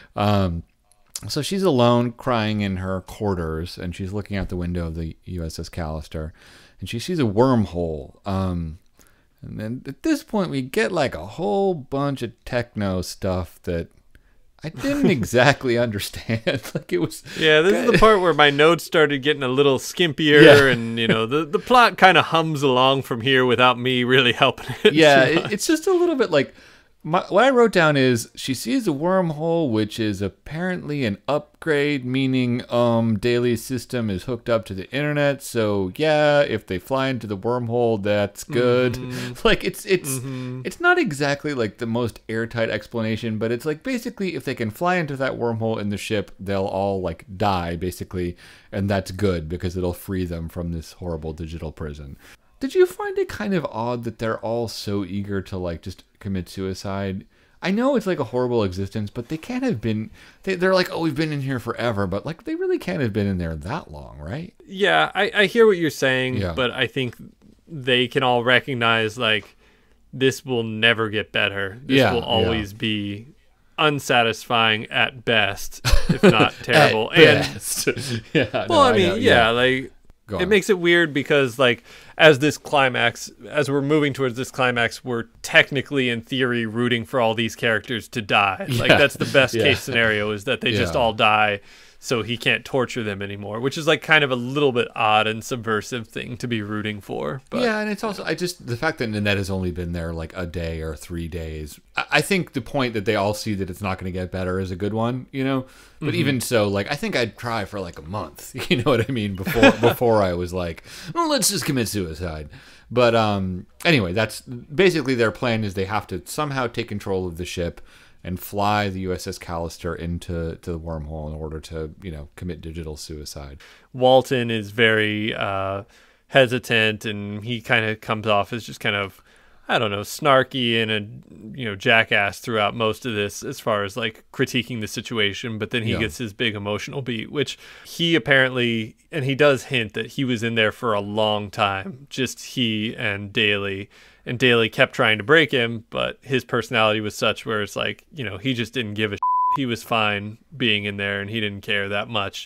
Um, so she's alone, crying in her quarters, and she's looking out the window of the U S S Callister, and she sees a wormhole. Um, and then at this point, we get like a whole bunch of techno stuff that I didn't exactly understand. Like it was. Yeah, this is the part where my notes started getting a little skimpier, Yeah. and you know the the plot kind of hums along from here without me really helping it. Yeah, too it, much. it's just a little bit like my, what I wrote down is she sees a wormhole, which is apparently an upgrade, meaning um Daly's system is hooked up to the internet. So yeah, if they fly into the wormhole, that's good. Mhm. Like it's it's Mhm. it's not exactly like the most airtight explanation, but it's like basically if they can fly into that wormhole in the ship, they'll all like die basically, and that's good because it'll free them from this horrible digital prison. Did you find it kind of odd that they're all so eager to like just commit suicide? I know it's like a horrible existence, but they can't have been. They, they're like, oh, we've been in here forever, but like they really can't have been in there that long, right? Yeah, I, I hear what you're saying, Yeah. but I think they can all recognize like this will never get better. This Yeah, will yeah. always be unsatisfying at best, if not terrible. At and best. yeah. well, no, I mean, know, yeah, like Go it on. makes it weird because like as this climax, as we're moving towards this climax, we're technically in theory rooting for all these characters to die. Like Yeah. that's the best Yeah. case scenario is that they just Yeah. all die so he can't torture them anymore, which is like kind of a little bit odd and subversive thing to be rooting for. But yeah, and it's also I just the fact that Nanette has only been there like a day or three days. I, I think the point that they all see that it's not going to get better is a good one, you know. But Mhm. even so, like I think I'd try for like a month. You know what I mean? Before before I was like, well, let's just commit suicide. But um, anyway, that's basically their plan is they have to somehow take control of the ship and fly the U S S Callister into to the wormhole in order to, you know, commit digital suicide. Walton is very uh, hesitant, and he kind of comes off as just kind of, I don't know, snarky and a you know jackass throughout most of this, as far as like critiquing the situation. But then he Yeah. gets his big emotional beat, which he apparently, and he does hint that he was in there for a long time, just he and Daly. And Daly kept trying to break him, but his personality was such where it's like, you know, he just didn't give a shit. He was fine being in there, and he didn't care that much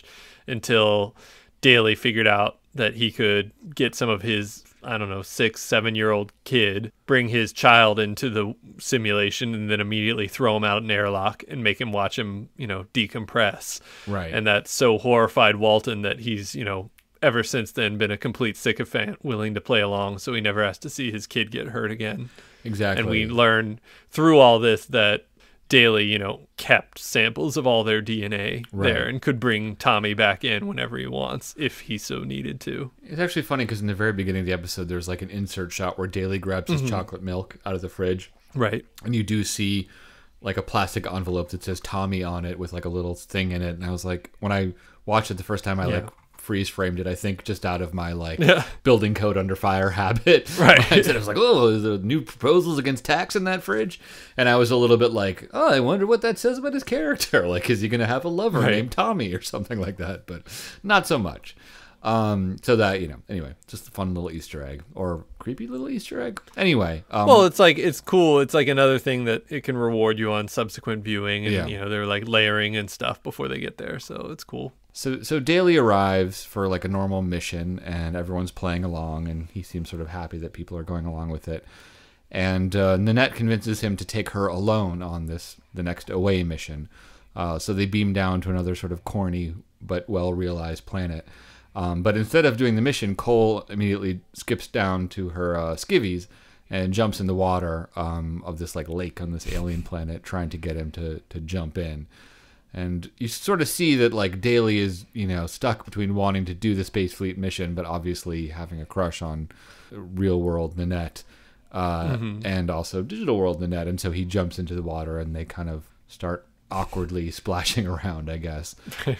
until Daly figured out that he could get some of his, I don't know, six, seven-year-old kid, bring his child into the simulation, and then immediately throw him out in an airlock and make him watch him, you know, decompress. Right. And that so horrified Walton that he's, you know, ever since then been a complete sycophant, willing to play along so he never has to see his kid get hurt again. Exactly. And we learn through all this that Daly, you know, kept samples of all their D N A Right. there and could bring Tommy back in whenever he wants, if he so needed to. It's actually funny because in the very beginning of the episode, there's like an insert shot where Daly grabs his Mhm. chocolate milk out of the fridge. Right. And you do see like a plastic envelope that says Tommy on it with like a little thing in it. And I was like, when I watched it the first time, I Yeah. like freeze framed it, I think, just out of my like Yeah. building code under fire habit. Right. I was like, oh, is there new proposals against tax in that fridge? And I was a little bit like, oh, I wonder what that says about his character. Like, is he going to have a lover Right. named Tommy or something like that? But not so much. Um, so that, you know, anyway, just a fun little Easter egg or creepy little Easter egg. Anyway. Um, Well, it's like, it's cool. It's like another thing that it can reward you on subsequent viewing. And, Yeah. you know, they're like layering and stuff before they get there. So it's cool. So so Daly arrives for like a normal mission, and everyone's playing along, and he seems sort of happy that people are going along with it. And uh, Nanette convinces him to take her alone on this the next away mission. Uh, so they beam down to another sort of corny but well-realized planet. Um, but instead of doing the mission, Cole immediately skips down to her uh, skivvies and jumps in the water um, of this like lake on this alien planet, trying to get him to to jump in. And you sort of see that like Daly is, you know, stuck between wanting to do the Space Fleet mission, but obviously having a crush on real world Nanette, uh, Mhm. and also digital world Nanette. And so he jumps into the water, and they kind of start awkwardly splashing around, I guess.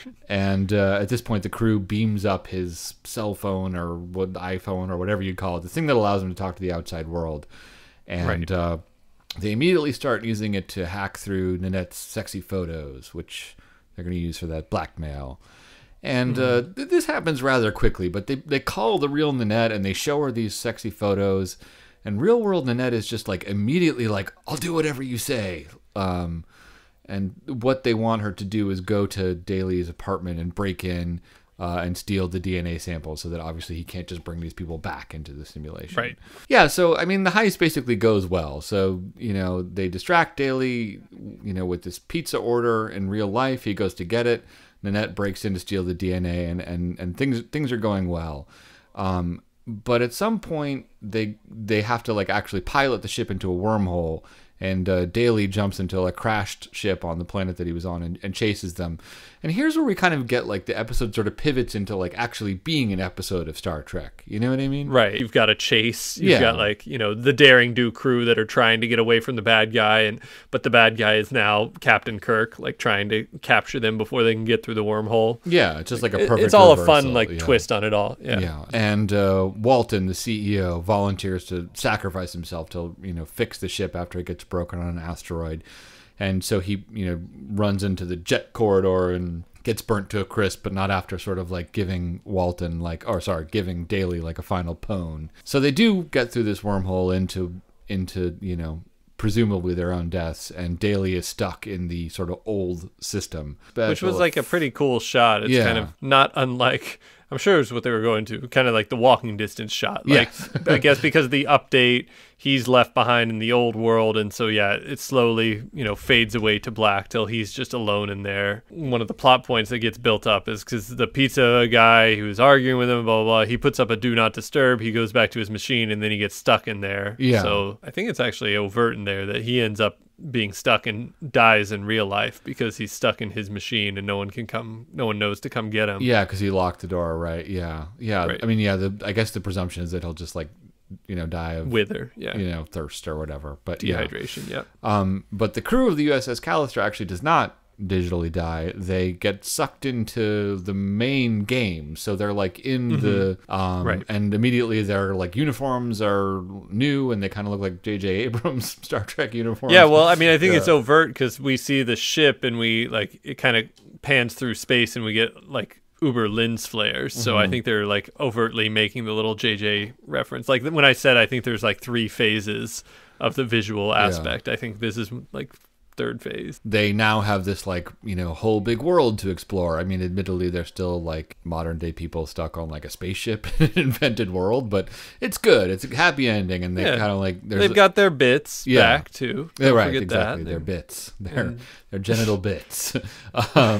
And uh, at this point, the crew beams up his cell phone or what iPhone or whatever you call it, the thing that allows him to talk to the outside world. And Right. uh, they immediately start using it to hack through Nanette's sexy photos, which they're going to use for that blackmail. And uh, th- this happens rather quickly, but they, they call the real Nanette and they show her these sexy photos. And real world Nanette is just like immediately like, I'll do whatever you say. Um, and what they want her to do is go to Daly's apartment and break in uh, and steal the D N A sample, so that obviously he can't just bring these people back into the simulation. Right. Yeah, so, I mean, the heist basically goes well. So, you know, they distract Daly, you know, with this pizza order in real life. He goes to get it. Nanette breaks in to steal the D N A, and, and, and things things are going well. Um, but at some point, they they have to, like, actually pilot the ship into a wormhole. And uh, Daly jumps into a crashed ship on the planet that he was on and, and chases them. And here's where we kind of get like the episode sort of pivots into like actually being an episode of Star Trek. You know what I mean? Right. You've got a chase. You've Yeah. got like, you know, the daring do crew that are trying to get away from the bad guy, and but the bad guy is now Captain Kirk, like trying to capture them before they can get through the wormhole. Yeah, it's just like a It- perfect It's all a reversal, fun like yeah. twist on it all. Yeah. Yeah. And uh, Walton, the C E O, volunteers to sacrifice himself to, you know, fix the ship after it gets broken on an asteroid. And so he, you know, runs into the jet corridor and gets burnt to a crisp, but not after sort of like giving Walton like, or sorry, giving Daly like a final pwn. So they do get through this wormhole into, into, you know, presumably their own deaths, and Daly is stuck in the sort of old system. Which was Special like a pretty cool shot. It's Yeah. kind of not unlike, I'm sure it's what they were going to, kind of like the walking distance shot. Like, Yeah. I guess because of the update, he's left behind in the old world. And so, yeah, it slowly, you know, fades away to black till he's just alone in there. One of the plot points that gets built up is because the pizza guy who's arguing with him, blah, blah, blah, he puts up a do not disturb. He goes back to his machine and then he gets stuck in there. Yeah. So I think it's actually overt in there that he ends up being stuck and dies in real life because he's stuck in his machine and no one can come, no one knows to come get him. Yeah, because he locked the door, right? Yeah, yeah. Right. I mean, yeah. The I guess the presumption is that he'll just like, you know, die of Wither, yeah. you know, thirst or whatever. But yeah. Dehydration, yeah. Um, but the crew of the U S S Callister actually does not digitally die. They get sucked into the main game, so they're like in Mhm. the um, Right. and immediately their like uniforms are new and they kind of look like J J Abrams Star Trek uniforms. Yeah, well, I mean, I think it's Yeah. overt because we see the ship and we like it kind of pans through space and we get like uber lens flares. So I Mhm. think they're like overtly making the little J J reference. Like when I said I think there's like three phases of the visual aspect. I think this is like third phase. They now have this like, you know, whole big world to explore. I mean, admittedly, they're still like modern day people stuck on like a spaceship in an invented world, but it's good. It's a happy ending, and they Yeah. kind of like there's They've got their bits Yeah. back too. Yeah, Don't right, forget exactly. that. Their And- bits, their and- their genital bits, um,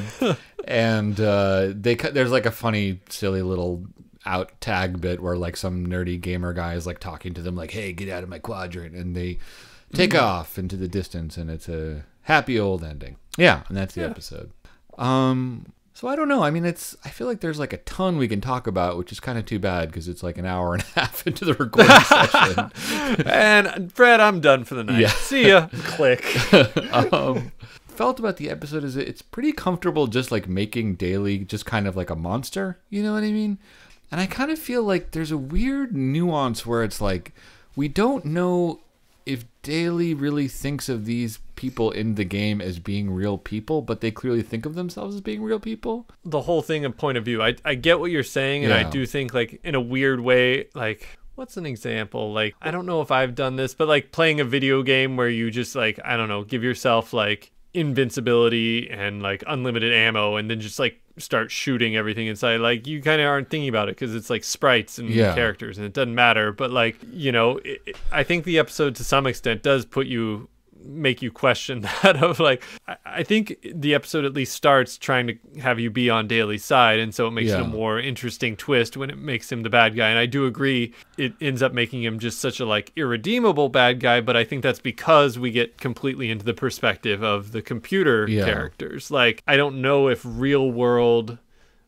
and uh, they cut- there's like a funny, silly little out tag bit where like some nerdy gamer guy is like talking to them like, "Hey, get out of my quadrant," and they take Mm-hmm. off into the distance, and it's a happy old ending. Yeah, and that's the Yeah. episode. Um, So I don't know. I mean, it's. I feel like there's like a ton we can talk about, which is kind of too bad because it's like an hour and a half into the recording session. And Fred, I'm done for the night. Yeah. See ya. Click. um, felt about the episode is it's pretty comfortable just like making Daly just kind of like a monster. You know what I mean? And I kind of feel like there's a weird nuance where it's like we don't know if Daly really thinks of these people in the game as being real people, but they clearly think of themselves as being real people. The whole thing of point of view, I, I get what you're saying, and Yeah. I do think, like, in a weird way, like, what's an example? Like, I don't know if I've done this, but, like, playing a video game where you just, like, I don't know, give yourself, like, invincibility and, like, unlimited ammo, and then just, like, start shooting everything inside. Like, you kind of aren't thinking about it because it's like sprites and Yeah. characters and it doesn't matter. But like, you know, it, it, I think the episode to some extent does put you make you question that of like, I, I think the episode at least starts trying to have you be on Daly's side, and so it makes Yeah. it a more interesting twist when it makes him the bad guy. And I do agree it ends up making him just such a like irredeemable bad guy, but I think that's because we get completely into the perspective of the computer Yeah. characters. Like, I don't know if real world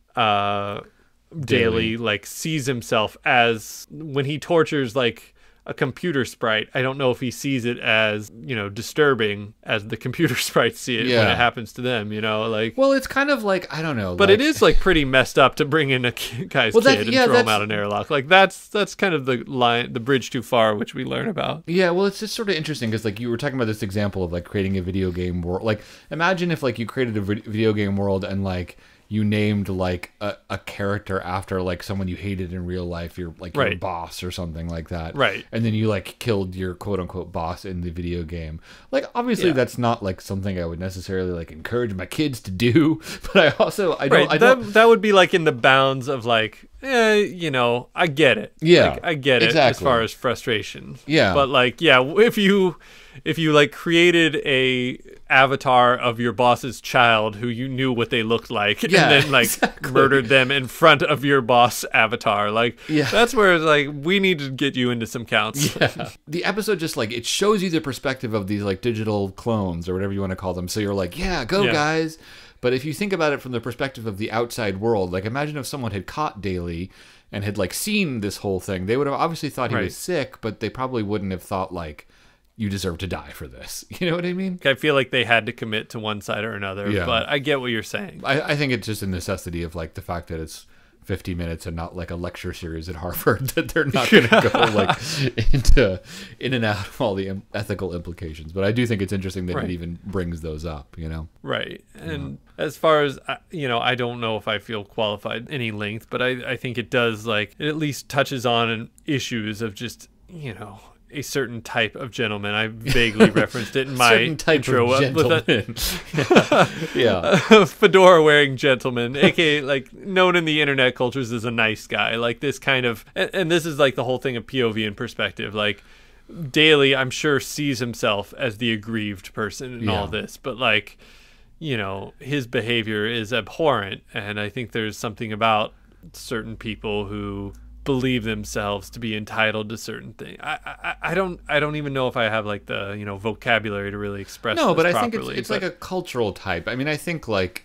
uh Daly like sees himself as, when he tortures like a computer sprite, I don't know if he sees it as, you know, disturbing as the computer sprites see it when Yeah. it happens to them, you know, like. Well, it's kind of like, I don't know. But like, it is like pretty messed up to bring in a ki- guy's Well, that- kid and yeah, throw him that's- out an airlock. Like that's that's kind of the line, the bridge too far, which we learn about. Yeah, well, it's just sort of interesting because, like, you were talking about this example of like creating a video game world. Like, imagine if like you created a vid- video game world and like you named like a, a character after like someone you hated in real life, your like your Right. boss or something like that. Right. And then you like killed your quote unquote boss in the video game. Like, obviously, Yeah. that's not like something I would necessarily like encourage my kids to do. But I also I don't Right, I that don't. that would be like in the bounds of like, eh, you know, I get it. Yeah, like, I get it as exactly. far as frustration. Yeah. but like, yeah, if you if you like created a avatar of your boss's child who you knew what they looked like, Yeah, and then like exactly. murdered them in front of your boss avatar, like, Yeah. that's where it's like we need to get you into some counts. Yeah. The episode just like it shows you the perspective of these like digital clones or whatever you want to call them. So you're like, yeah, go Yeah. guys. But if you think about it from the perspective of the outside world, like imagine if someone had caught Daly and had like seen this whole thing, they would have obviously thought he Right. was sick, but they probably wouldn't have thought like, you deserve to die for this. You know what I mean? I feel like they had to commit to one side or another, Yeah. but I get what you're saying. I, I think it's just a necessity of like the fact that it's fifty minutes and not like a lecture series at Harvard, that they're not going to go like into in and out of all the im- ethical implications. But I do think it's interesting that Right. it even brings those up, you know? Right. And as far as, uh, you know, I don't know if I feel qualified any length, but I, I think it does, like, it at least touches on issues of just, you know, a certain type of gentleman. I vaguely referenced it in my Certain type intro. of uh, with a- gentleman. yeah. a fedora wearing gentleman, aka like known in the internet cultures as a nice guy. Like this kind of, and, and this is like the whole thing of P O V and perspective. Like Daly, I'm sure, sees himself as the aggrieved person in Yeah. all this, but like, you know, his behavior is abhorrent, and I think there's something about certain people who believe themselves to be entitled to certain things. I, I I don't I don't even know if I have like the, you know, vocabulary to really express No, this but I properly, think it's, it's but- like a cultural type. I mean, I think like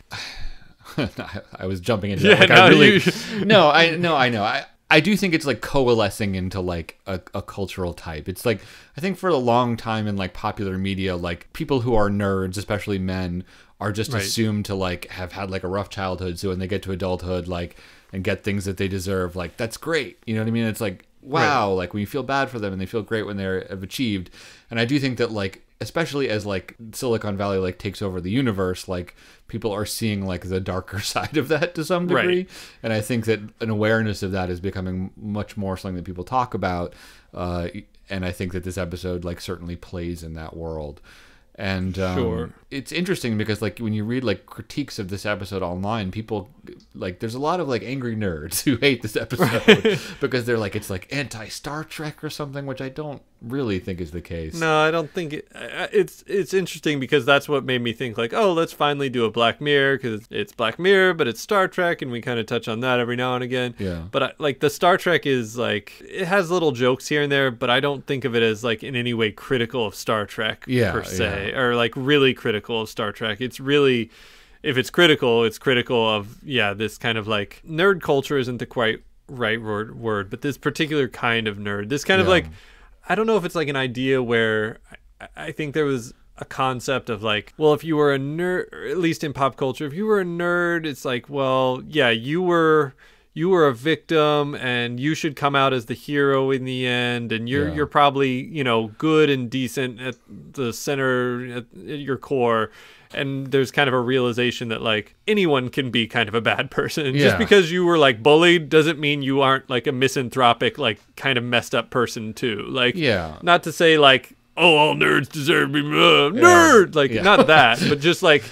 I, I was jumping into Yeah, that. Like, no, I really, you- no, I no, I know. I I do think it's like coalescing into like a, a cultural type. It's like I think for a long time in like popular media, like people who are nerds, especially men, are just Right. assumed to like have had like a rough childhood. So when they get to adulthood, like and get things that they deserve, like that's great. You know what I mean? It's like wow, Right. like when you feel bad for them and they feel great when they have achieved. And I do think that like especially as like Silicon Valley like takes over the universe, like people are seeing like the darker side of that to some degree. Right. And I think that an awareness of that is becoming much more something that people talk about. Uh, and I think that this episode like certainly plays in that world. And um, Sure. it's interesting because like when you read like critiques of this episode online, people like there's a lot of like angry nerds who hate this episode because they're like it's like anti Star Trek or something, which I don't really think is the case. No, I don't think it, uh, it's it's interesting because that's what made me think like, oh, let's finally do a Black Mirror because it's Black Mirror, but it's Star Trek, and we kind of touch on that every now and again. Yeah. But I, like the Star Trek is like it has little jokes here and there, but I don't think of it as like in any way critical of Star Trek Yeah, per se, yeah. or like really critical of Star Trek. It's really if it's critical, it's critical of, yeah, this kind of like nerd culture isn't the quite right word, word but this particular kind of nerd. This kind of Yeah. like, I don't know if it's like an idea where I, I think there was a concept of like, well, if you were a nerd, or at least in pop culture, if you were a nerd, it's like, well, yeah, you were you were a victim and you should come out as the hero in the end, and you're Yeah. you're probably, you know, good and decent at the center, at, at your core. And there's kind of a realization that like anyone can be kind of a bad person. And Yeah. just because you were like bullied doesn't mean you aren't like a misanthropic, like kind of messed up person too. Like, Yeah. not to say like, oh, all nerds deserve to be uh, nerd. Like, Yeah. not that, but just like,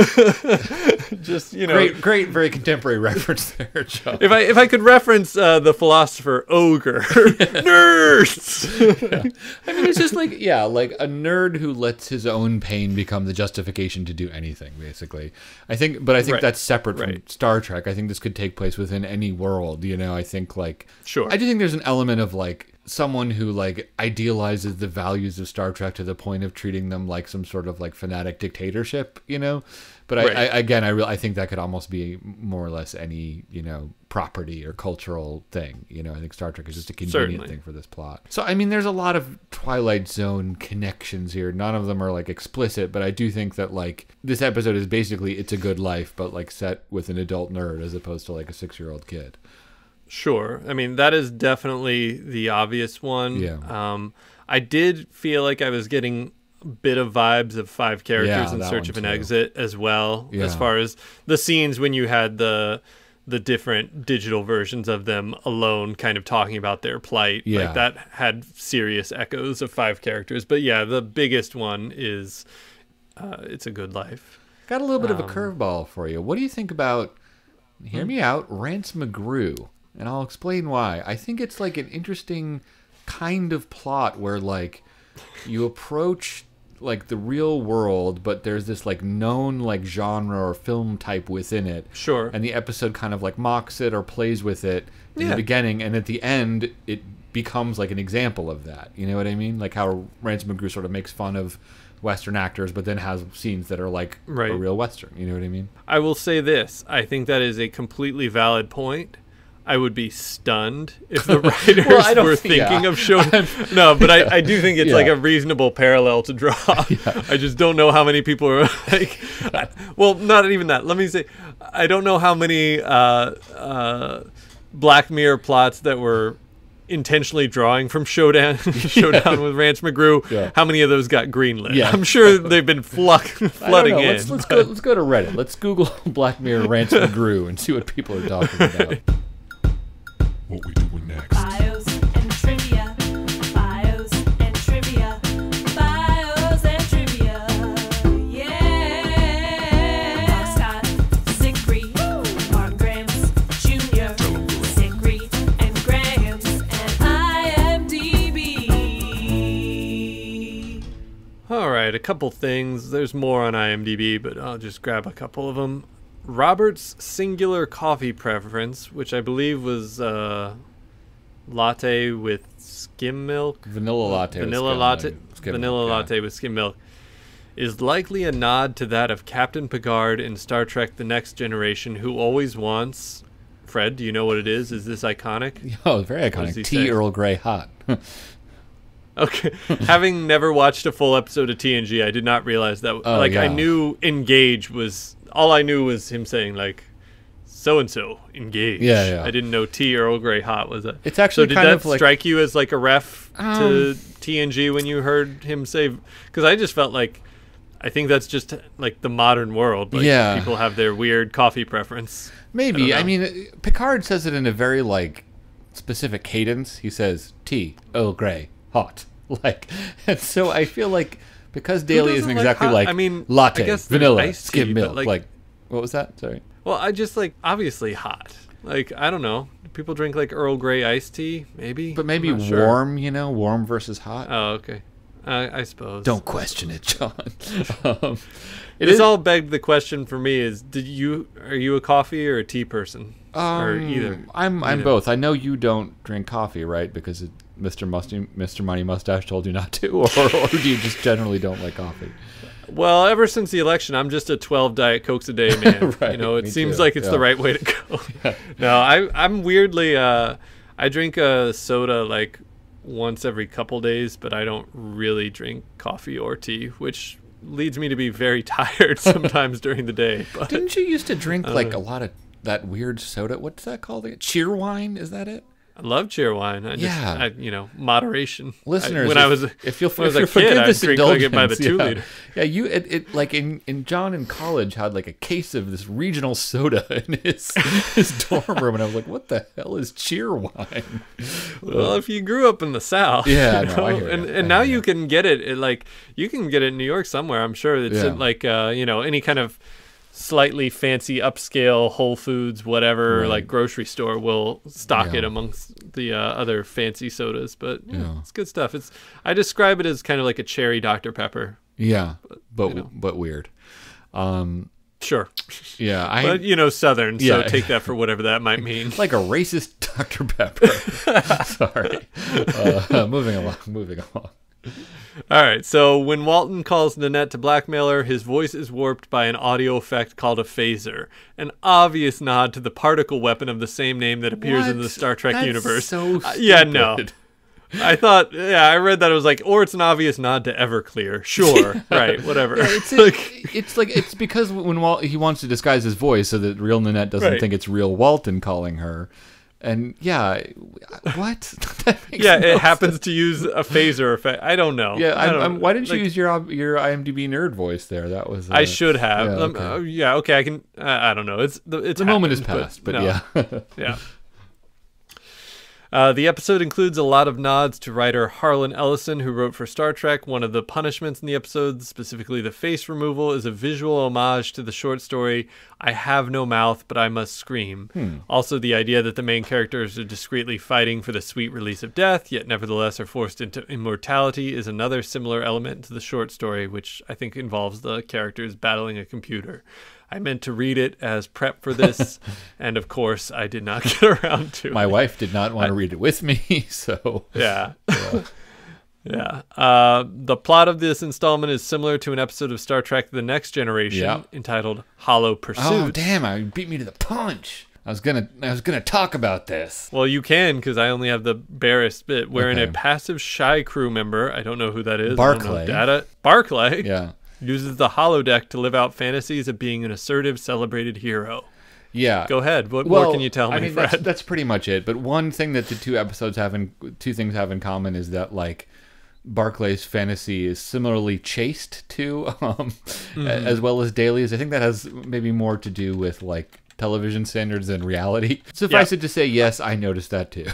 just, you know. Great, great, very contemporary reference there, John. If I if I could reference uh, the philosopher Ogre, nerds. Yeah. I mean, it's just like, yeah, like a nerd who lets his own pain become the justification to do anything, basically. I think, but I think Right. that's separate from Right. Star Trek. I think this could take place within any world, you know. I think like, Sure. I do think there's an element of like someone who like idealizes the values of Star Trek to the point of treating them like some sort of like fanatic dictatorship, you know. But Right. I, I again, I really, I think that could almost be more or less any, you know, property or cultural thing. You know, I think Star Trek is just a convenient Certainly. thing for this plot. So, I mean, there's a lot of Twilight Zone connections here. None of them are like explicit, but I do think that like this episode is basically It's a Good Life, but like set with an adult nerd as opposed to like a six-year-old kid. Sure. I mean, that is definitely the obvious one. Yeah. Um, I did feel like I was getting a bit of vibes of Five Characters Yeah, in that Search one of an too. Exit as well, Yeah. as far as the scenes when you had the the different digital versions of them alone kind of talking about their plight. Yeah. Like that had serious echoes of Five Characters. But yeah, the biggest one is uh, It's a Good Life. Got a little bit of a Um, curveball for you. What do you think about, hear me out, Rance McGrew? And I'll explain why. I think it's like an interesting kind of plot where like you approach like the real world, but there's this like known like genre or film type within it. Sure. And the episode kind of like mocks it or plays with it in Yeah. the beginning, and at the end it becomes like an example of that. You know what I mean? Like how Rance McGrew sort of makes fun of Western actors, but then has scenes that are like Right. a real Western. You know what I mean? I will say this. I think that is a completely valid point. I would be stunned if the writers Well, I don't were think- thinking yeah. of showing. No, but I, I do think it's Yeah. like a reasonable parallel to draw. I just don't know how many people are like. I- well, not even that. Let me say, I don't know how many uh, uh, Black Mirror plots that were intentionally drawing from Showdown, Showdown with Rance McGrew. Yeah. How many of those got greenlit? Yeah. I'm sure they've been fluck, I don't flooding know. in. Let's, let's go. Let's go to Reddit. Let's Google Black Mirror Rance McGrew and see what people are talking about. What we doing next? Bios and trivia. Bios and trivia. Bios and trivia. Yeah. Mark Scott, Zachary, Mark Grams Junior, Zachary and Grams and I M D B. All right, a couple things. There's more on I M D B, but I'll just grab a couple of them. Robert's singular coffee preference, which I believe was uh, latte with skim milk. Vanilla latte. with Vanilla skim latte. milk. Skim vanilla milk, yeah. latte with skim milk is likely a nod to that of Captain Picard in Star Trek: The Next Generation, who always wants. Fred, do you know what it is? Is this iconic? Oh, very What does iconic. he Tea say? Earl Grey hot. Okay. Having never watched a full episode of T N G, I did not realize that. Oh, like, I yeah. knew engage was. All I knew was him saying, like, so and so engage. Yeah, yeah. I didn't know Tea Earl Grey hot was a. It's actually so did kind that of like- strike you as like a ref to Um, T N G when you heard him say? Because I just felt like. I think that's just like the modern world. Like, Yeah. people have their weird coffee preference. Maybe. I I, don't know. mean, Picard says it in a very like specific cadence. He says tea, Earl Grey, hot. Like, and so I feel like because Daily doesn't isn't like exactly hot? like I mean, latte, I guess there's vanilla, iced skim tea, but, milk. like- Like, what was that? Sorry. Well, I just like obviously hot. Like, I don't know. Do people drink like Earl Grey iced tea? Maybe. But maybe I'm not sure. warm, you know, warm versus hot. Oh, okay. I I suppose. Don't question it, John. um, it This is all begged the question for me: Is did you are you a coffee or a tea person, or um, either? I'm I'm Either. both. I know you don't drink coffee, right? Because it, Mister Musty, Mister Money Mustache told you not to, or, or do you just generally don't like coffee? Well, ever since the election, I'm just a twelve Diet Cokes a day man. Right, you know, it me seems too. like it's Yeah. the right way to go. No, I, I'm weirdly, uh, I drink a soda like once every couple days, but I don't really drink coffee or tea, which leads me to be very tired sometimes during the day. But Didn't you used to drink uh, like a lot of that weird soda? What's that called? Cheer wine? Is that it? I love cheer wine. I just, Yeah. I, you know, moderation. Listeners, I, when if, I was, if you'll, when I was if a you'll kid, forgive I'd this drink like it by the indulgence, two yeah. liter. Yeah, you it, it like in, in John in college had like a case of this regional soda in his his dorm room, and I was like, what the hell is cheer wine? Well, if you grew up in the South, Yeah, you no, know, I hear and you. and I now hear you can get it, it like you can get it in New York somewhere. I'm sure it's Yeah. in, like uh, you know, any kind of slightly fancy upscale Whole Foods whatever Right. like grocery store will stock Yeah. it amongst the uh, other fancy sodas. But yeah, Yeah. it's good stuff. It's I describe it as kind of like a cherry Doctor Pepper. Yeah, but you know. but weird. Um, Sure. yeah, I But you know, Southern, so Yeah. take that for whatever that might mean. like a racist Doctor Pepper. Sorry. Uh, moving along. Moving along. All right, so when Walton calls Nanette to blackmail her, his voice is warped by an audio effect called a phaser, an obvious nod to the particle weapon of the same name that appears in What? the Star Trek That's universe. so Uh, yeah, no. stupid. I thought, yeah, I read that. It was like, or it's an obvious nod to Everclear. Sure, right, whatever. Yeah, it's Like- it's like it's because when Walt he wants to disguise his voice so that real Nanette doesn't Right. think it's real Walton calling her, and yeah, what? That makes yeah, no it happens to use a phaser effect. I don't know. sense. Yeah, I I'm, don't- I'm, why didn't like, you use your ob- your IMDb nerd voice there? That was uh, I should have. Yeah, Um, okay. uh, yeah, okay, I can. Uh, I don't know. It's the it's The moment has happened, passed, but, no. yeah. Yeah. Uh, the episode includes a lot of nods to writer Harlan Ellison, who wrote for Star Trek. One of the punishments in the episode, specifically the face removal, is a visual homage to the short story I Have No Mouth, But I Must Scream. Hmm. Also, the idea that the main characters are discreetly fighting for the sweet release of death, yet nevertheless are forced into immortality, is another similar element to the short story, which I think involves the characters battling a computer. I meant to read it as prep for this, and of course, I did not get around to My it. wife did not want to read it with me, so Yeah. Yeah. Uh, the plot of this installment is similar to an episode of Star Trek The Next Generation Yeah. entitled Hollow Pursuit. Oh damn! I beat me to the punch. I was gonna I was gonna talk about this. Well, you can, because I only have the barest bit, wherein Okay. a passive shy crew member, I don't know who that is. I don't Barclay. know, Data, Barclay. Yeah. Uses the holodeck to live out fantasies of being an assertive, celebrated hero. Yeah. Go ahead. What well, more can you tell me, I mean, Fred? That's, that's pretty much it. But one thing that the two episodes have in two things have in common is that like Barclay's fantasy is similarly chaste to, um, Mhm. as well as Daly's. I think that has maybe more to do with like television standards than reality. Suffice Yeah. it to say, yes, I noticed that too.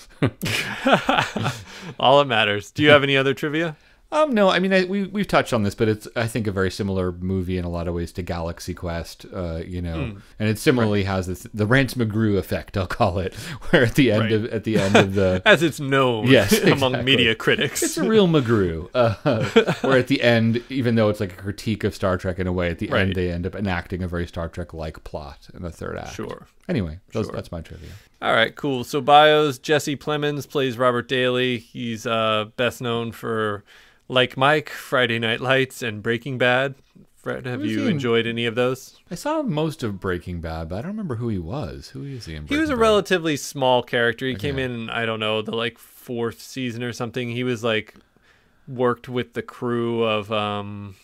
All that matters. Do you have any other trivia? Um, no, I mean, I, we, we've touched on this, but it's, I think, a very similar movie in a lot of ways to Galaxy Quest, uh, you know, Mm. and it similarly has this, the Rance McGrew effect, I'll call it, where at the end Right. of, at the end of the, As it's known yes, among exactly. media critics. It's a real McGrew, uh, where at the end, even though it's like a critique of Star Trek in a way, at the Right. end they end up enacting a very Star Trek-like plot in the third act. Sure. Anyway, those, Sure. that's my trivia. All right, cool. So bios, Jesse Plemons plays Robert Daly. He's uh, best known for Like Mike, Friday Night Lights, and Breaking Bad. Fred, have Who is you he in- enjoyed any of those? I saw most of Breaking Bad, but I don't remember who he was. Who is he in He was a Breaking Bad? relatively small character. He came Okay. in, I don't know, the like fourth season or something. He was like worked with the crew of um,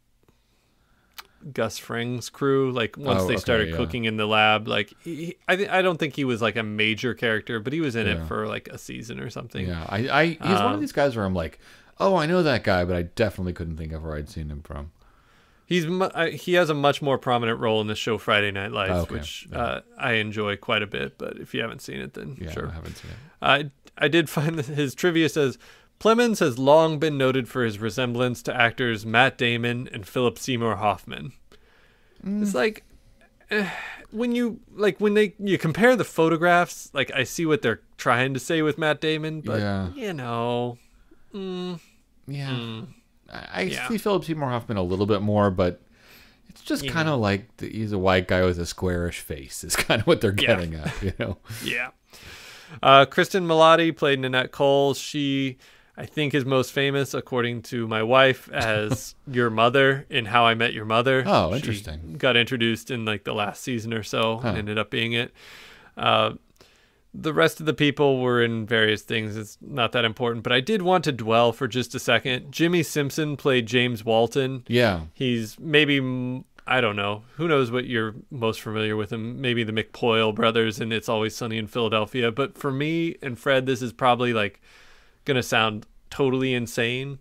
Gus Fring's crew. Like once Oh, they okay, started yeah. cooking in the lab, like he, I, th- I don't think he was like a major character, but he was in Yeah. it for like a season or something. Yeah, I, I he's one Um, of these guys where I'm like, oh, I know that guy, but I definitely couldn't think of where I'd seen him from. He's mu- uh, he has a much more prominent role in the show Friday Night Lights, Okay, which yeah. uh, I enjoy quite a bit. But if you haven't seen it, then Yeah, sure. I haven't seen it. I I did find that his trivia says Plemons has long been noted for his resemblance to actors Matt Damon and Philip Seymour Hoffman. Mm. It's like eh, when you like when they you compare the photographs, like I see what they're trying to say with Matt Damon, but Yeah. you know, mm, Yeah. mm, I, I Yeah. see Philip Seymour Hoffman a little bit more, but it's just Yeah. kind of like the, he's a white guy with a squarish face. Is kind of what they're Yeah. getting at, you know. yeah. Uh, Kristen Milotti played Nanette Cole. She I think is most famous, according to my wife, as your mother in How I Met Your Mother. Oh, interesting. She got introduced in like the last season or so Huh. and ended up being it. Uh, the rest of the people were in various things. It's not that important, but I did want to dwell for just a second. Jimmi Simpson played James Walton. Yeah. He's maybe, mm, I don't know. Who knows what you're most familiar with him? Maybe the McPoyle brothers and It's Always Sunny in Philadelphia. But for me and Fred, this is probably like going to sound totally insane.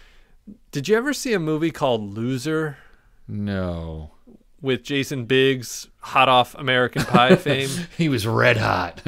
Did you ever see a movie called Loser? No. With Jason Biggs, hot off American Pie fame. He was red hot.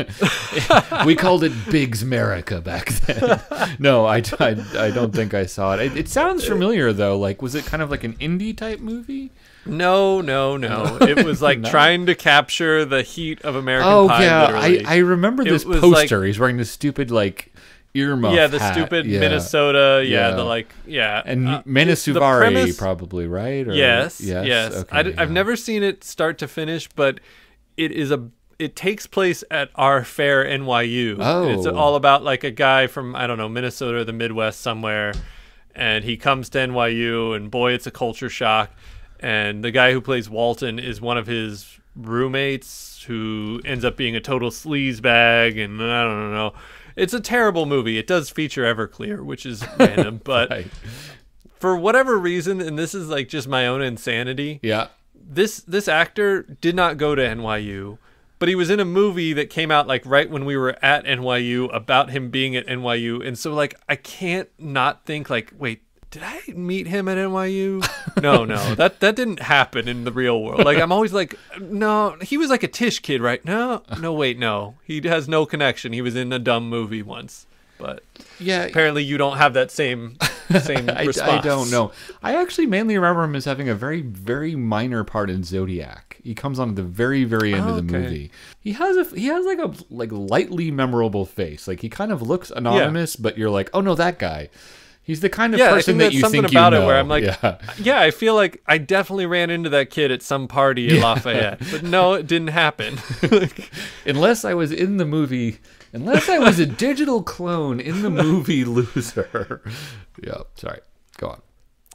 We called it Biggs America back then. No, I, I, I don't think I saw it. it. It sounds familiar, though. Like, was it kind of like an indie type movie? No, no, no. It was like No. trying to capture the heat of American Oh, Pie. yeah. I, literally. I remember It this was poster. like- He's wearing this stupid, like, earmuff Yeah, the hat. stupid Yeah. Minnesota. Yeah, Yeah. the like, yeah. And uh, Manasuvari, the premise- probably, right? Or- Yes, yes. yes. Okay, I, yeah. have never seen it start to finish, but it is a. It takes place at our fair N Y U. Oh. It's all about like a guy from I don't know Minnesota or the Midwest somewhere, and he comes to N Y U, and boy, it's a culture shock. And the guy who plays Walton is one of his roommates who ends up being a total sleazebag, and I don't know. It's a terrible movie. It does feature Everclear, which is random, but Right. for whatever reason, and this is like just my own insanity. Yeah. This this actor did not go to N Y U, but he was in a movie that came out like right when we were at N Y U about him being at N Y U, and so like I can't not think like, wait, did I meet him at N Y U? No, no, that that didn't happen in the real world. Like I'm always like, no, he was like a Tisch kid, right? No, no, wait, no, he has no connection. He was in a dumb movie once, but Yeah. apparently you don't have that same same I, response. I don't know. I actually mainly remember him as having a very, very minor part in Zodiac. He comes on at the very, very end Oh, of the okay. movie. He has a he has like a like lightly memorable face. Like he kind of looks anonymous, but you're like, oh no, that guy. He's the kind of Yeah, I person think that that's you something think about you know. it where I'm like, yeah. yeah, I feel like I definitely ran into that kid at some party in Yeah. Lafayette, but no, it didn't happen. Like, Unless I was in the movie, unless I was a digital clone in the movie Loser. Yeah, sorry. Go on.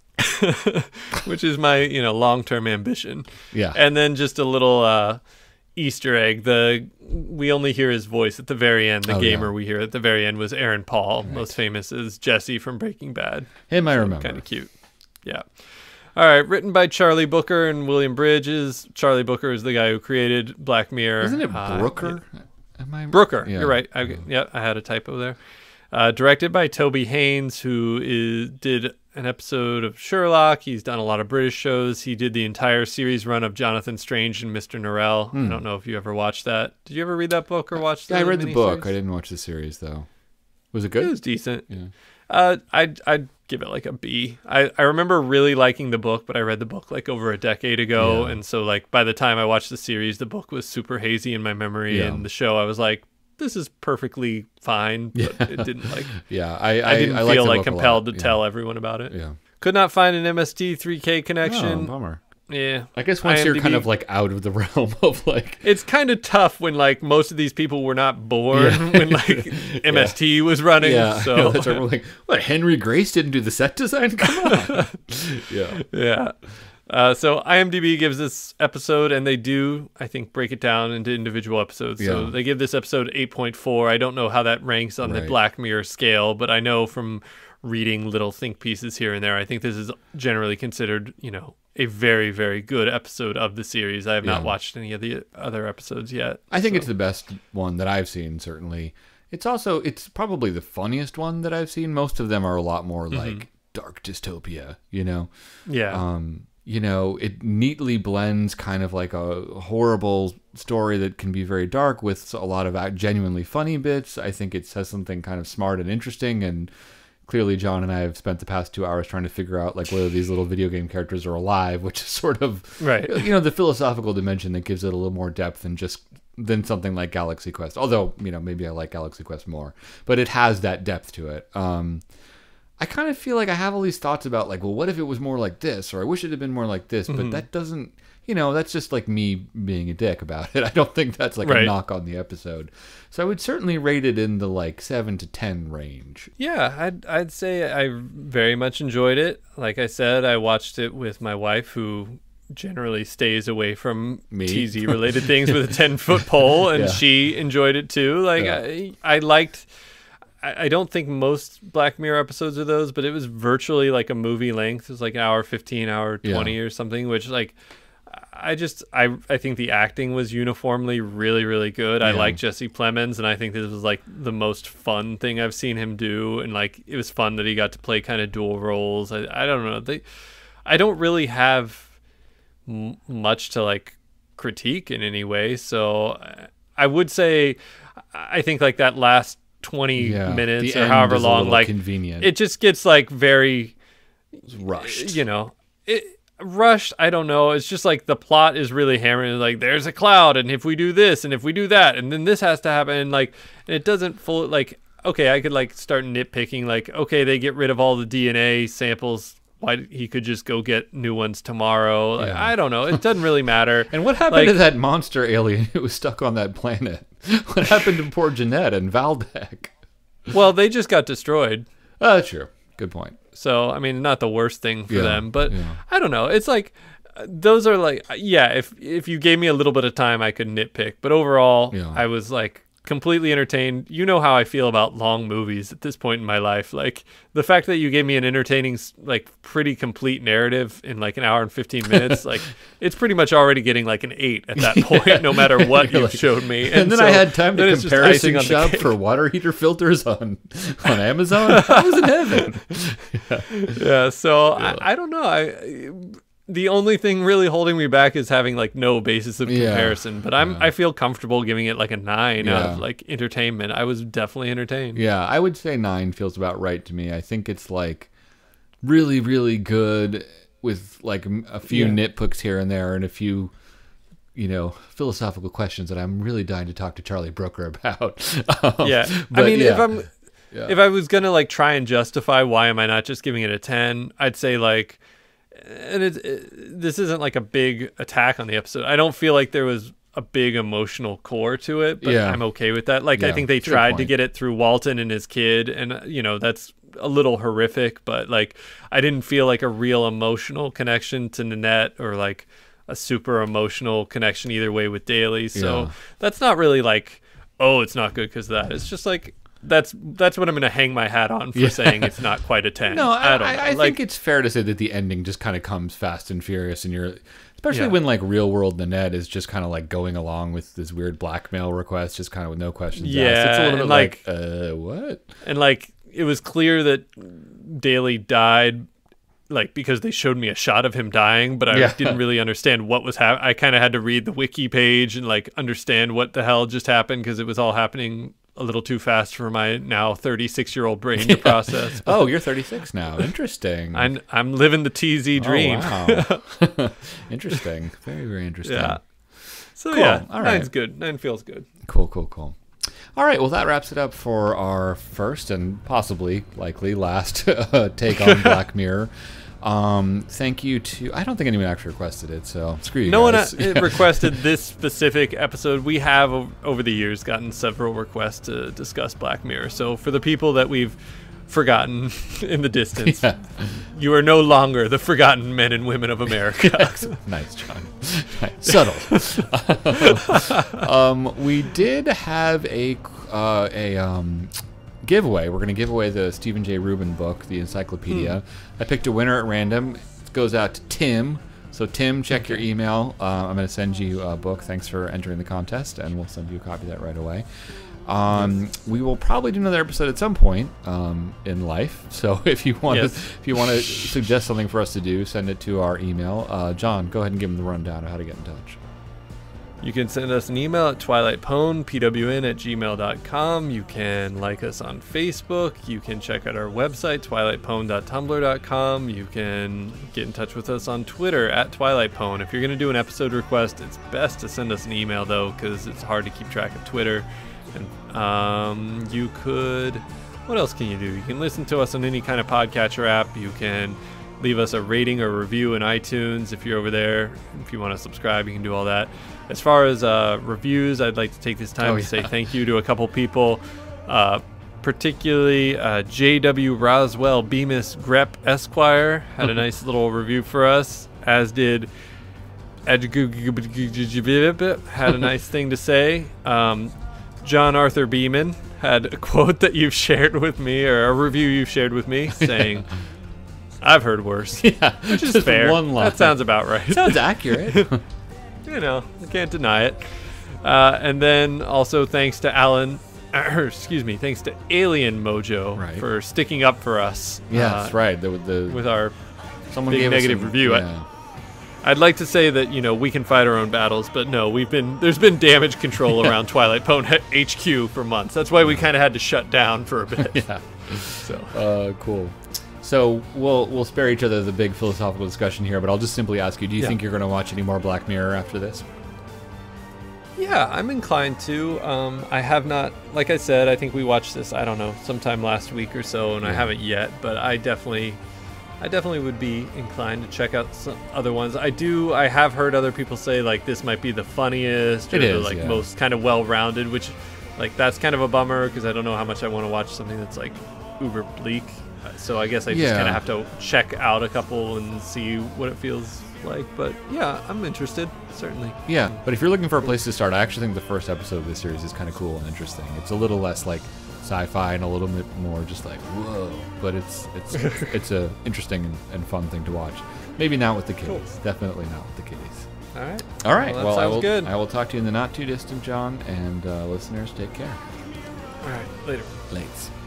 which is my you know long term ambition. Yeah. And then just a little uh, Easter egg. The we only hear his voice at the very end. The Oh, gamer yeah. we hear at the very end was Aaron Paul, most famous as Jesse from Breaking Bad. Him I remember. Kind of cute. Yeah. All right, written by Charlie Booker and William Bridges. Charlie Booker is the guy who created Black Mirror. Isn't it Uh, Brooker? Am I Brooker. Yeah. You're right. I, yeah, I had a typo there. Uh, directed by Toby Haynes, who is, did an episode of Sherlock. He's done a lot of British shows. He did the entire series run of Jonathan Strange and Mister Norrell. Hmm. I don't know if you ever watched that. Did you ever read that book or watch the Yeah, I read the book. miniseries? I didn't watch the series though. Was it good? It was decent. Yeah. Uh, I'd, I'd give it like a B. I, I remember really liking the book, but I read the book like over a decade ago. Yeah. And so like by the time I watched the series, the book was super hazy in my memory. Yeah. And the show, I was like, this is perfectly fine, but Yeah. it didn't like, Yeah, I I, I, didn't I liked feel the like book a compelled lot. to Yeah. tell everyone about it. Yeah. Could not find an M S T three K Oh, connection. bummer. Yeah. I guess once you're IMDb kind of like out of the realm of like It's kind of tough when like most of these people were not born Yeah. when like M S T was running. Yeah, So I know, that's right. We're like, what? Henry Grace didn't do the set design? Come on. yeah. Yeah. Uh, so IMDb gives this episode, and they do, I think, break it down into individual episodes. So Yeah. they give this episode eight point four. I don't know how that ranks on the Right. Black Mirror scale, but I know from reading little think pieces here and there, I think this is generally considered, you know, a very, very good episode of the series. I have not Yeah. watched any of the other episodes yet. I think so. it's the best one that I've seen, certainly. It's also, it's probably the funniest one that I've seen. Most of them are a lot more Mm-hmm. like dark dystopia, you know? Yeah. Um, you know, it neatly blends kind of like a horrible story that can be very dark with a lot of act- genuinely funny bits. I think it says something kind of smart and interesting, and clearly John and I have spent the past two hours trying to figure out like whether these little video game characters are alive, which is sort of, Right. you know, the philosophical dimension that gives it a little more depth than just than something like Galaxy Quest. Although, you know, maybe I like Galaxy Quest more, but it has that depth to it. Um, I kind of feel like I have all these thoughts about like, well, what if it was more like this, or I wish it had been more like this, but Mhm. that doesn't, you know, that's just like me being a dick about it. I don't think that's like Right. a knock on the episode. So I would certainly rate it in the like seven to ten range. Yeah, I'd I'd say I very much enjoyed it. Like I said, I watched it with my wife, who generally stays away from Me? T Z related things with a ten foot pole, and Yeah. she enjoyed it too. Like Yeah. I, I liked. I I don't think most Black Mirror episodes are those, but it was virtually like a movie length. It was like hour fifteen, hour twenty, Yeah. or something. Which like, I just I I think the acting was uniformly really really good. I Yeah. like Jesse Plemons, and I think this was like the most fun thing I've seen him do. And like it was fun that he got to play kind of dual roles. I I don't know. They, I don't really have m- much to like critique in any way. So I would say I think like that last twenty Yeah, minutes the or end however is a long, little like convenient. it just gets like very rushed. You know, it rushed. I don't know. It's just like the plot is really hammering. Like there's a cloud, and if we do this, and if we do that, and then this has to happen. And like and it doesn't full like okay, I could like start nitpicking. Like okay, they get rid of all the D N A samples. Why he could just go get new ones tomorrow? Like, Yeah. I don't know. It doesn't really matter. And what happened Like, to that monster alien who was stuck on that planet? What happened to poor Jeanette and Valdek? Well, they just got destroyed. Oh, that's true. Good point. So, I mean, not the worst thing for Yeah, them, but yeah. I don't know. It's like uh, those are like yeah, if if you gave me a little bit of time I could nitpick, but overall Yeah. I was like completely entertained. You know how I feel about long movies at this point in my life. Like the fact that you gave me an entertaining like pretty complete narrative in like an hour and fifteen minutes, like it's pretty much already getting like an eight at that point, no matter what You're you've like- showed me. And, then so I had time then to it's just comparison icing on the shop cake. for water heater filters on on Amazon. I was in heaven. Yeah, so I, I don't know. I the only thing really holding me back is having like no basis of Yeah, comparison. But I'm yeah. I feel comfortable giving it like a nine out Yeah. of like entertainment. I was definitely entertained. Yeah, I would say nine feels about right to me. I think it's like really, really good with like m- a few Yeah. nitpicks here and there and a few, you know, philosophical questions that I'm really dying to talk to Charlie Brooker about. Um, Yeah, I but mean, if yeah. I'm Yeah. if I was gonna like try and justify why am I not just giving it a ten, I'd say like, and it, it this isn't like a big attack on the episode. I don't feel like there was a big emotional core to it, but Yeah. I'm okay with that. Like I Yeah, think they it's a good tried to point. get it through Walton and his kid, and uh, you know that's a little horrific, but like I didn't feel like a real emotional connection to Nanette or like a super emotional connection either way with Daly. So Yeah. that's not really like, oh, it's not good because of that. It's just like that's that's what I'm gonna hang my hat on for Yeah. saying it's not quite a ten. No, I, I don't I, know. I like, think it's fair to say that the ending just kind of comes fast and furious, and you're, especially Yeah. when like real world Nanette is just kind of like going along with this weird blackmail request, just kind of with no questions asked. It's Yeah, a little bit and, like, like- uh, what? and like it was clear that Daly died like because they showed me a shot of him dying, but I Yeah. didn't really understand what was happening. I kind of had to read the wiki page and like understand what the hell just happened because it was all happening a little too fast for my now thirty-six year old brain to process. Oh, you're thirty-six now. Interesting. I'm I'm living the T Z dream. Oh, wow. Interesting. Very, very interesting. Yeah. So Cool. yeah, All right. nine's good. Nine feels good. Cool, cool, cool. All right, well, that wraps it up for our first and possibly, likely, last uh, take on Black Mirror. Um, thank you to... I don't think anyone actually requested it, so screw you No guys. one uh, requested this specific episode. We have, o- over the years, gotten several requests to discuss Black Mirror. So for the people that we've forgotten in the distance, Yeah. you are no longer the forgotten men and women of America. Nice, John. Subtle. um, we did have a uh, a um, giveaway. We're going to give away the Stephen J. Rubin book, the encyclopedia. Hmm. I picked a winner at random. It goes out to Tim. So, Tim, check your email. Uh, I'm going to send you a book. Thanks for entering the contest, and we'll send you a copy of that right away. Um, we will probably do another episode at some point um, in life. So if you want to, Yes. if you want to suggest something for us to do, send it to our email. Uh, John, go ahead and give them the rundown of how to get in touch. You can send us an email at twilight pwn, P W N at gmail dot com. You can like us on Facebook. You can check out our website, twilight pwn dot tumblr dot com. You can get in touch with us on Twitter at twilight pwn. If you're going to do an episode request, it's best to send us an email, though, because it's hard to keep track of Twitter. And um, you could what else can you do? You can listen to us on any kind of podcatcher app. You can leave us a rating or review in iTunes if you're over there. If you want to subscribe, you can do all that. As far as uh, reviews, I'd like to take this time Oh, to yeah. say thank you to a couple people, uh, particularly uh, J W Roswell Bemis Grep Esquire had a nice little review for us, as did had a nice thing to say. Um, John Arthur Beeman had a quote that you've shared with me, or a review you've shared with me, saying, I've heard worse. Yeah, which is just fair. one line. That sounds about right. Sounds accurate. You know, I can't deny it. Uh, and then also thanks to Alan, er, excuse me, thanks to Alien Mojo Right. for sticking up for us. Yeah, uh, that's right. The, the, with our someone big gave us negative some- review. yeah. I, I'd like to say that, you know, we can fight our own battles, but no, we've been there's been damage control around Twilight Pwn H Q for months. That's why we kind of had to shut down for a bit. Yeah. So Uh, cool. So we'll we'll spare each other the big philosophical discussion here, but I'll just simply ask you: do you Yeah. think you're going to watch any more Black Mirror after this? yeah, I'm inclined to. Um, I have not, like I said, I think we watched this, I don't know, sometime last week or so, and I Yeah. haven't yet, but I definitely, I definitely would be inclined to check out some other ones. I do, I have heard other people say, like, this might be the funniest, or It the, is, like, yeah. most kind of well-rounded, which, like, that's kind of a bummer, because I don't know how much I want to watch something that's, like, uber bleak. Uh, So I guess I just Yeah. kind of have to check out a couple and see what it feels like. But yeah, I'm interested, certainly. Yeah, but if you're looking for a place to start, I actually think the first episode of this series is kind of cool and interesting. It's a little less like sci-fi and a little bit more just like whoa, but it's it's it's a interesting and, and fun thing to watch. Maybe not with the kiddies. Cool. Definitely not with the kiddies. All right. All right. Well, that Well, I sounds will. good. I will talk to you in the not too distant, John, and uh, listeners, take care. All right. Later. Lates.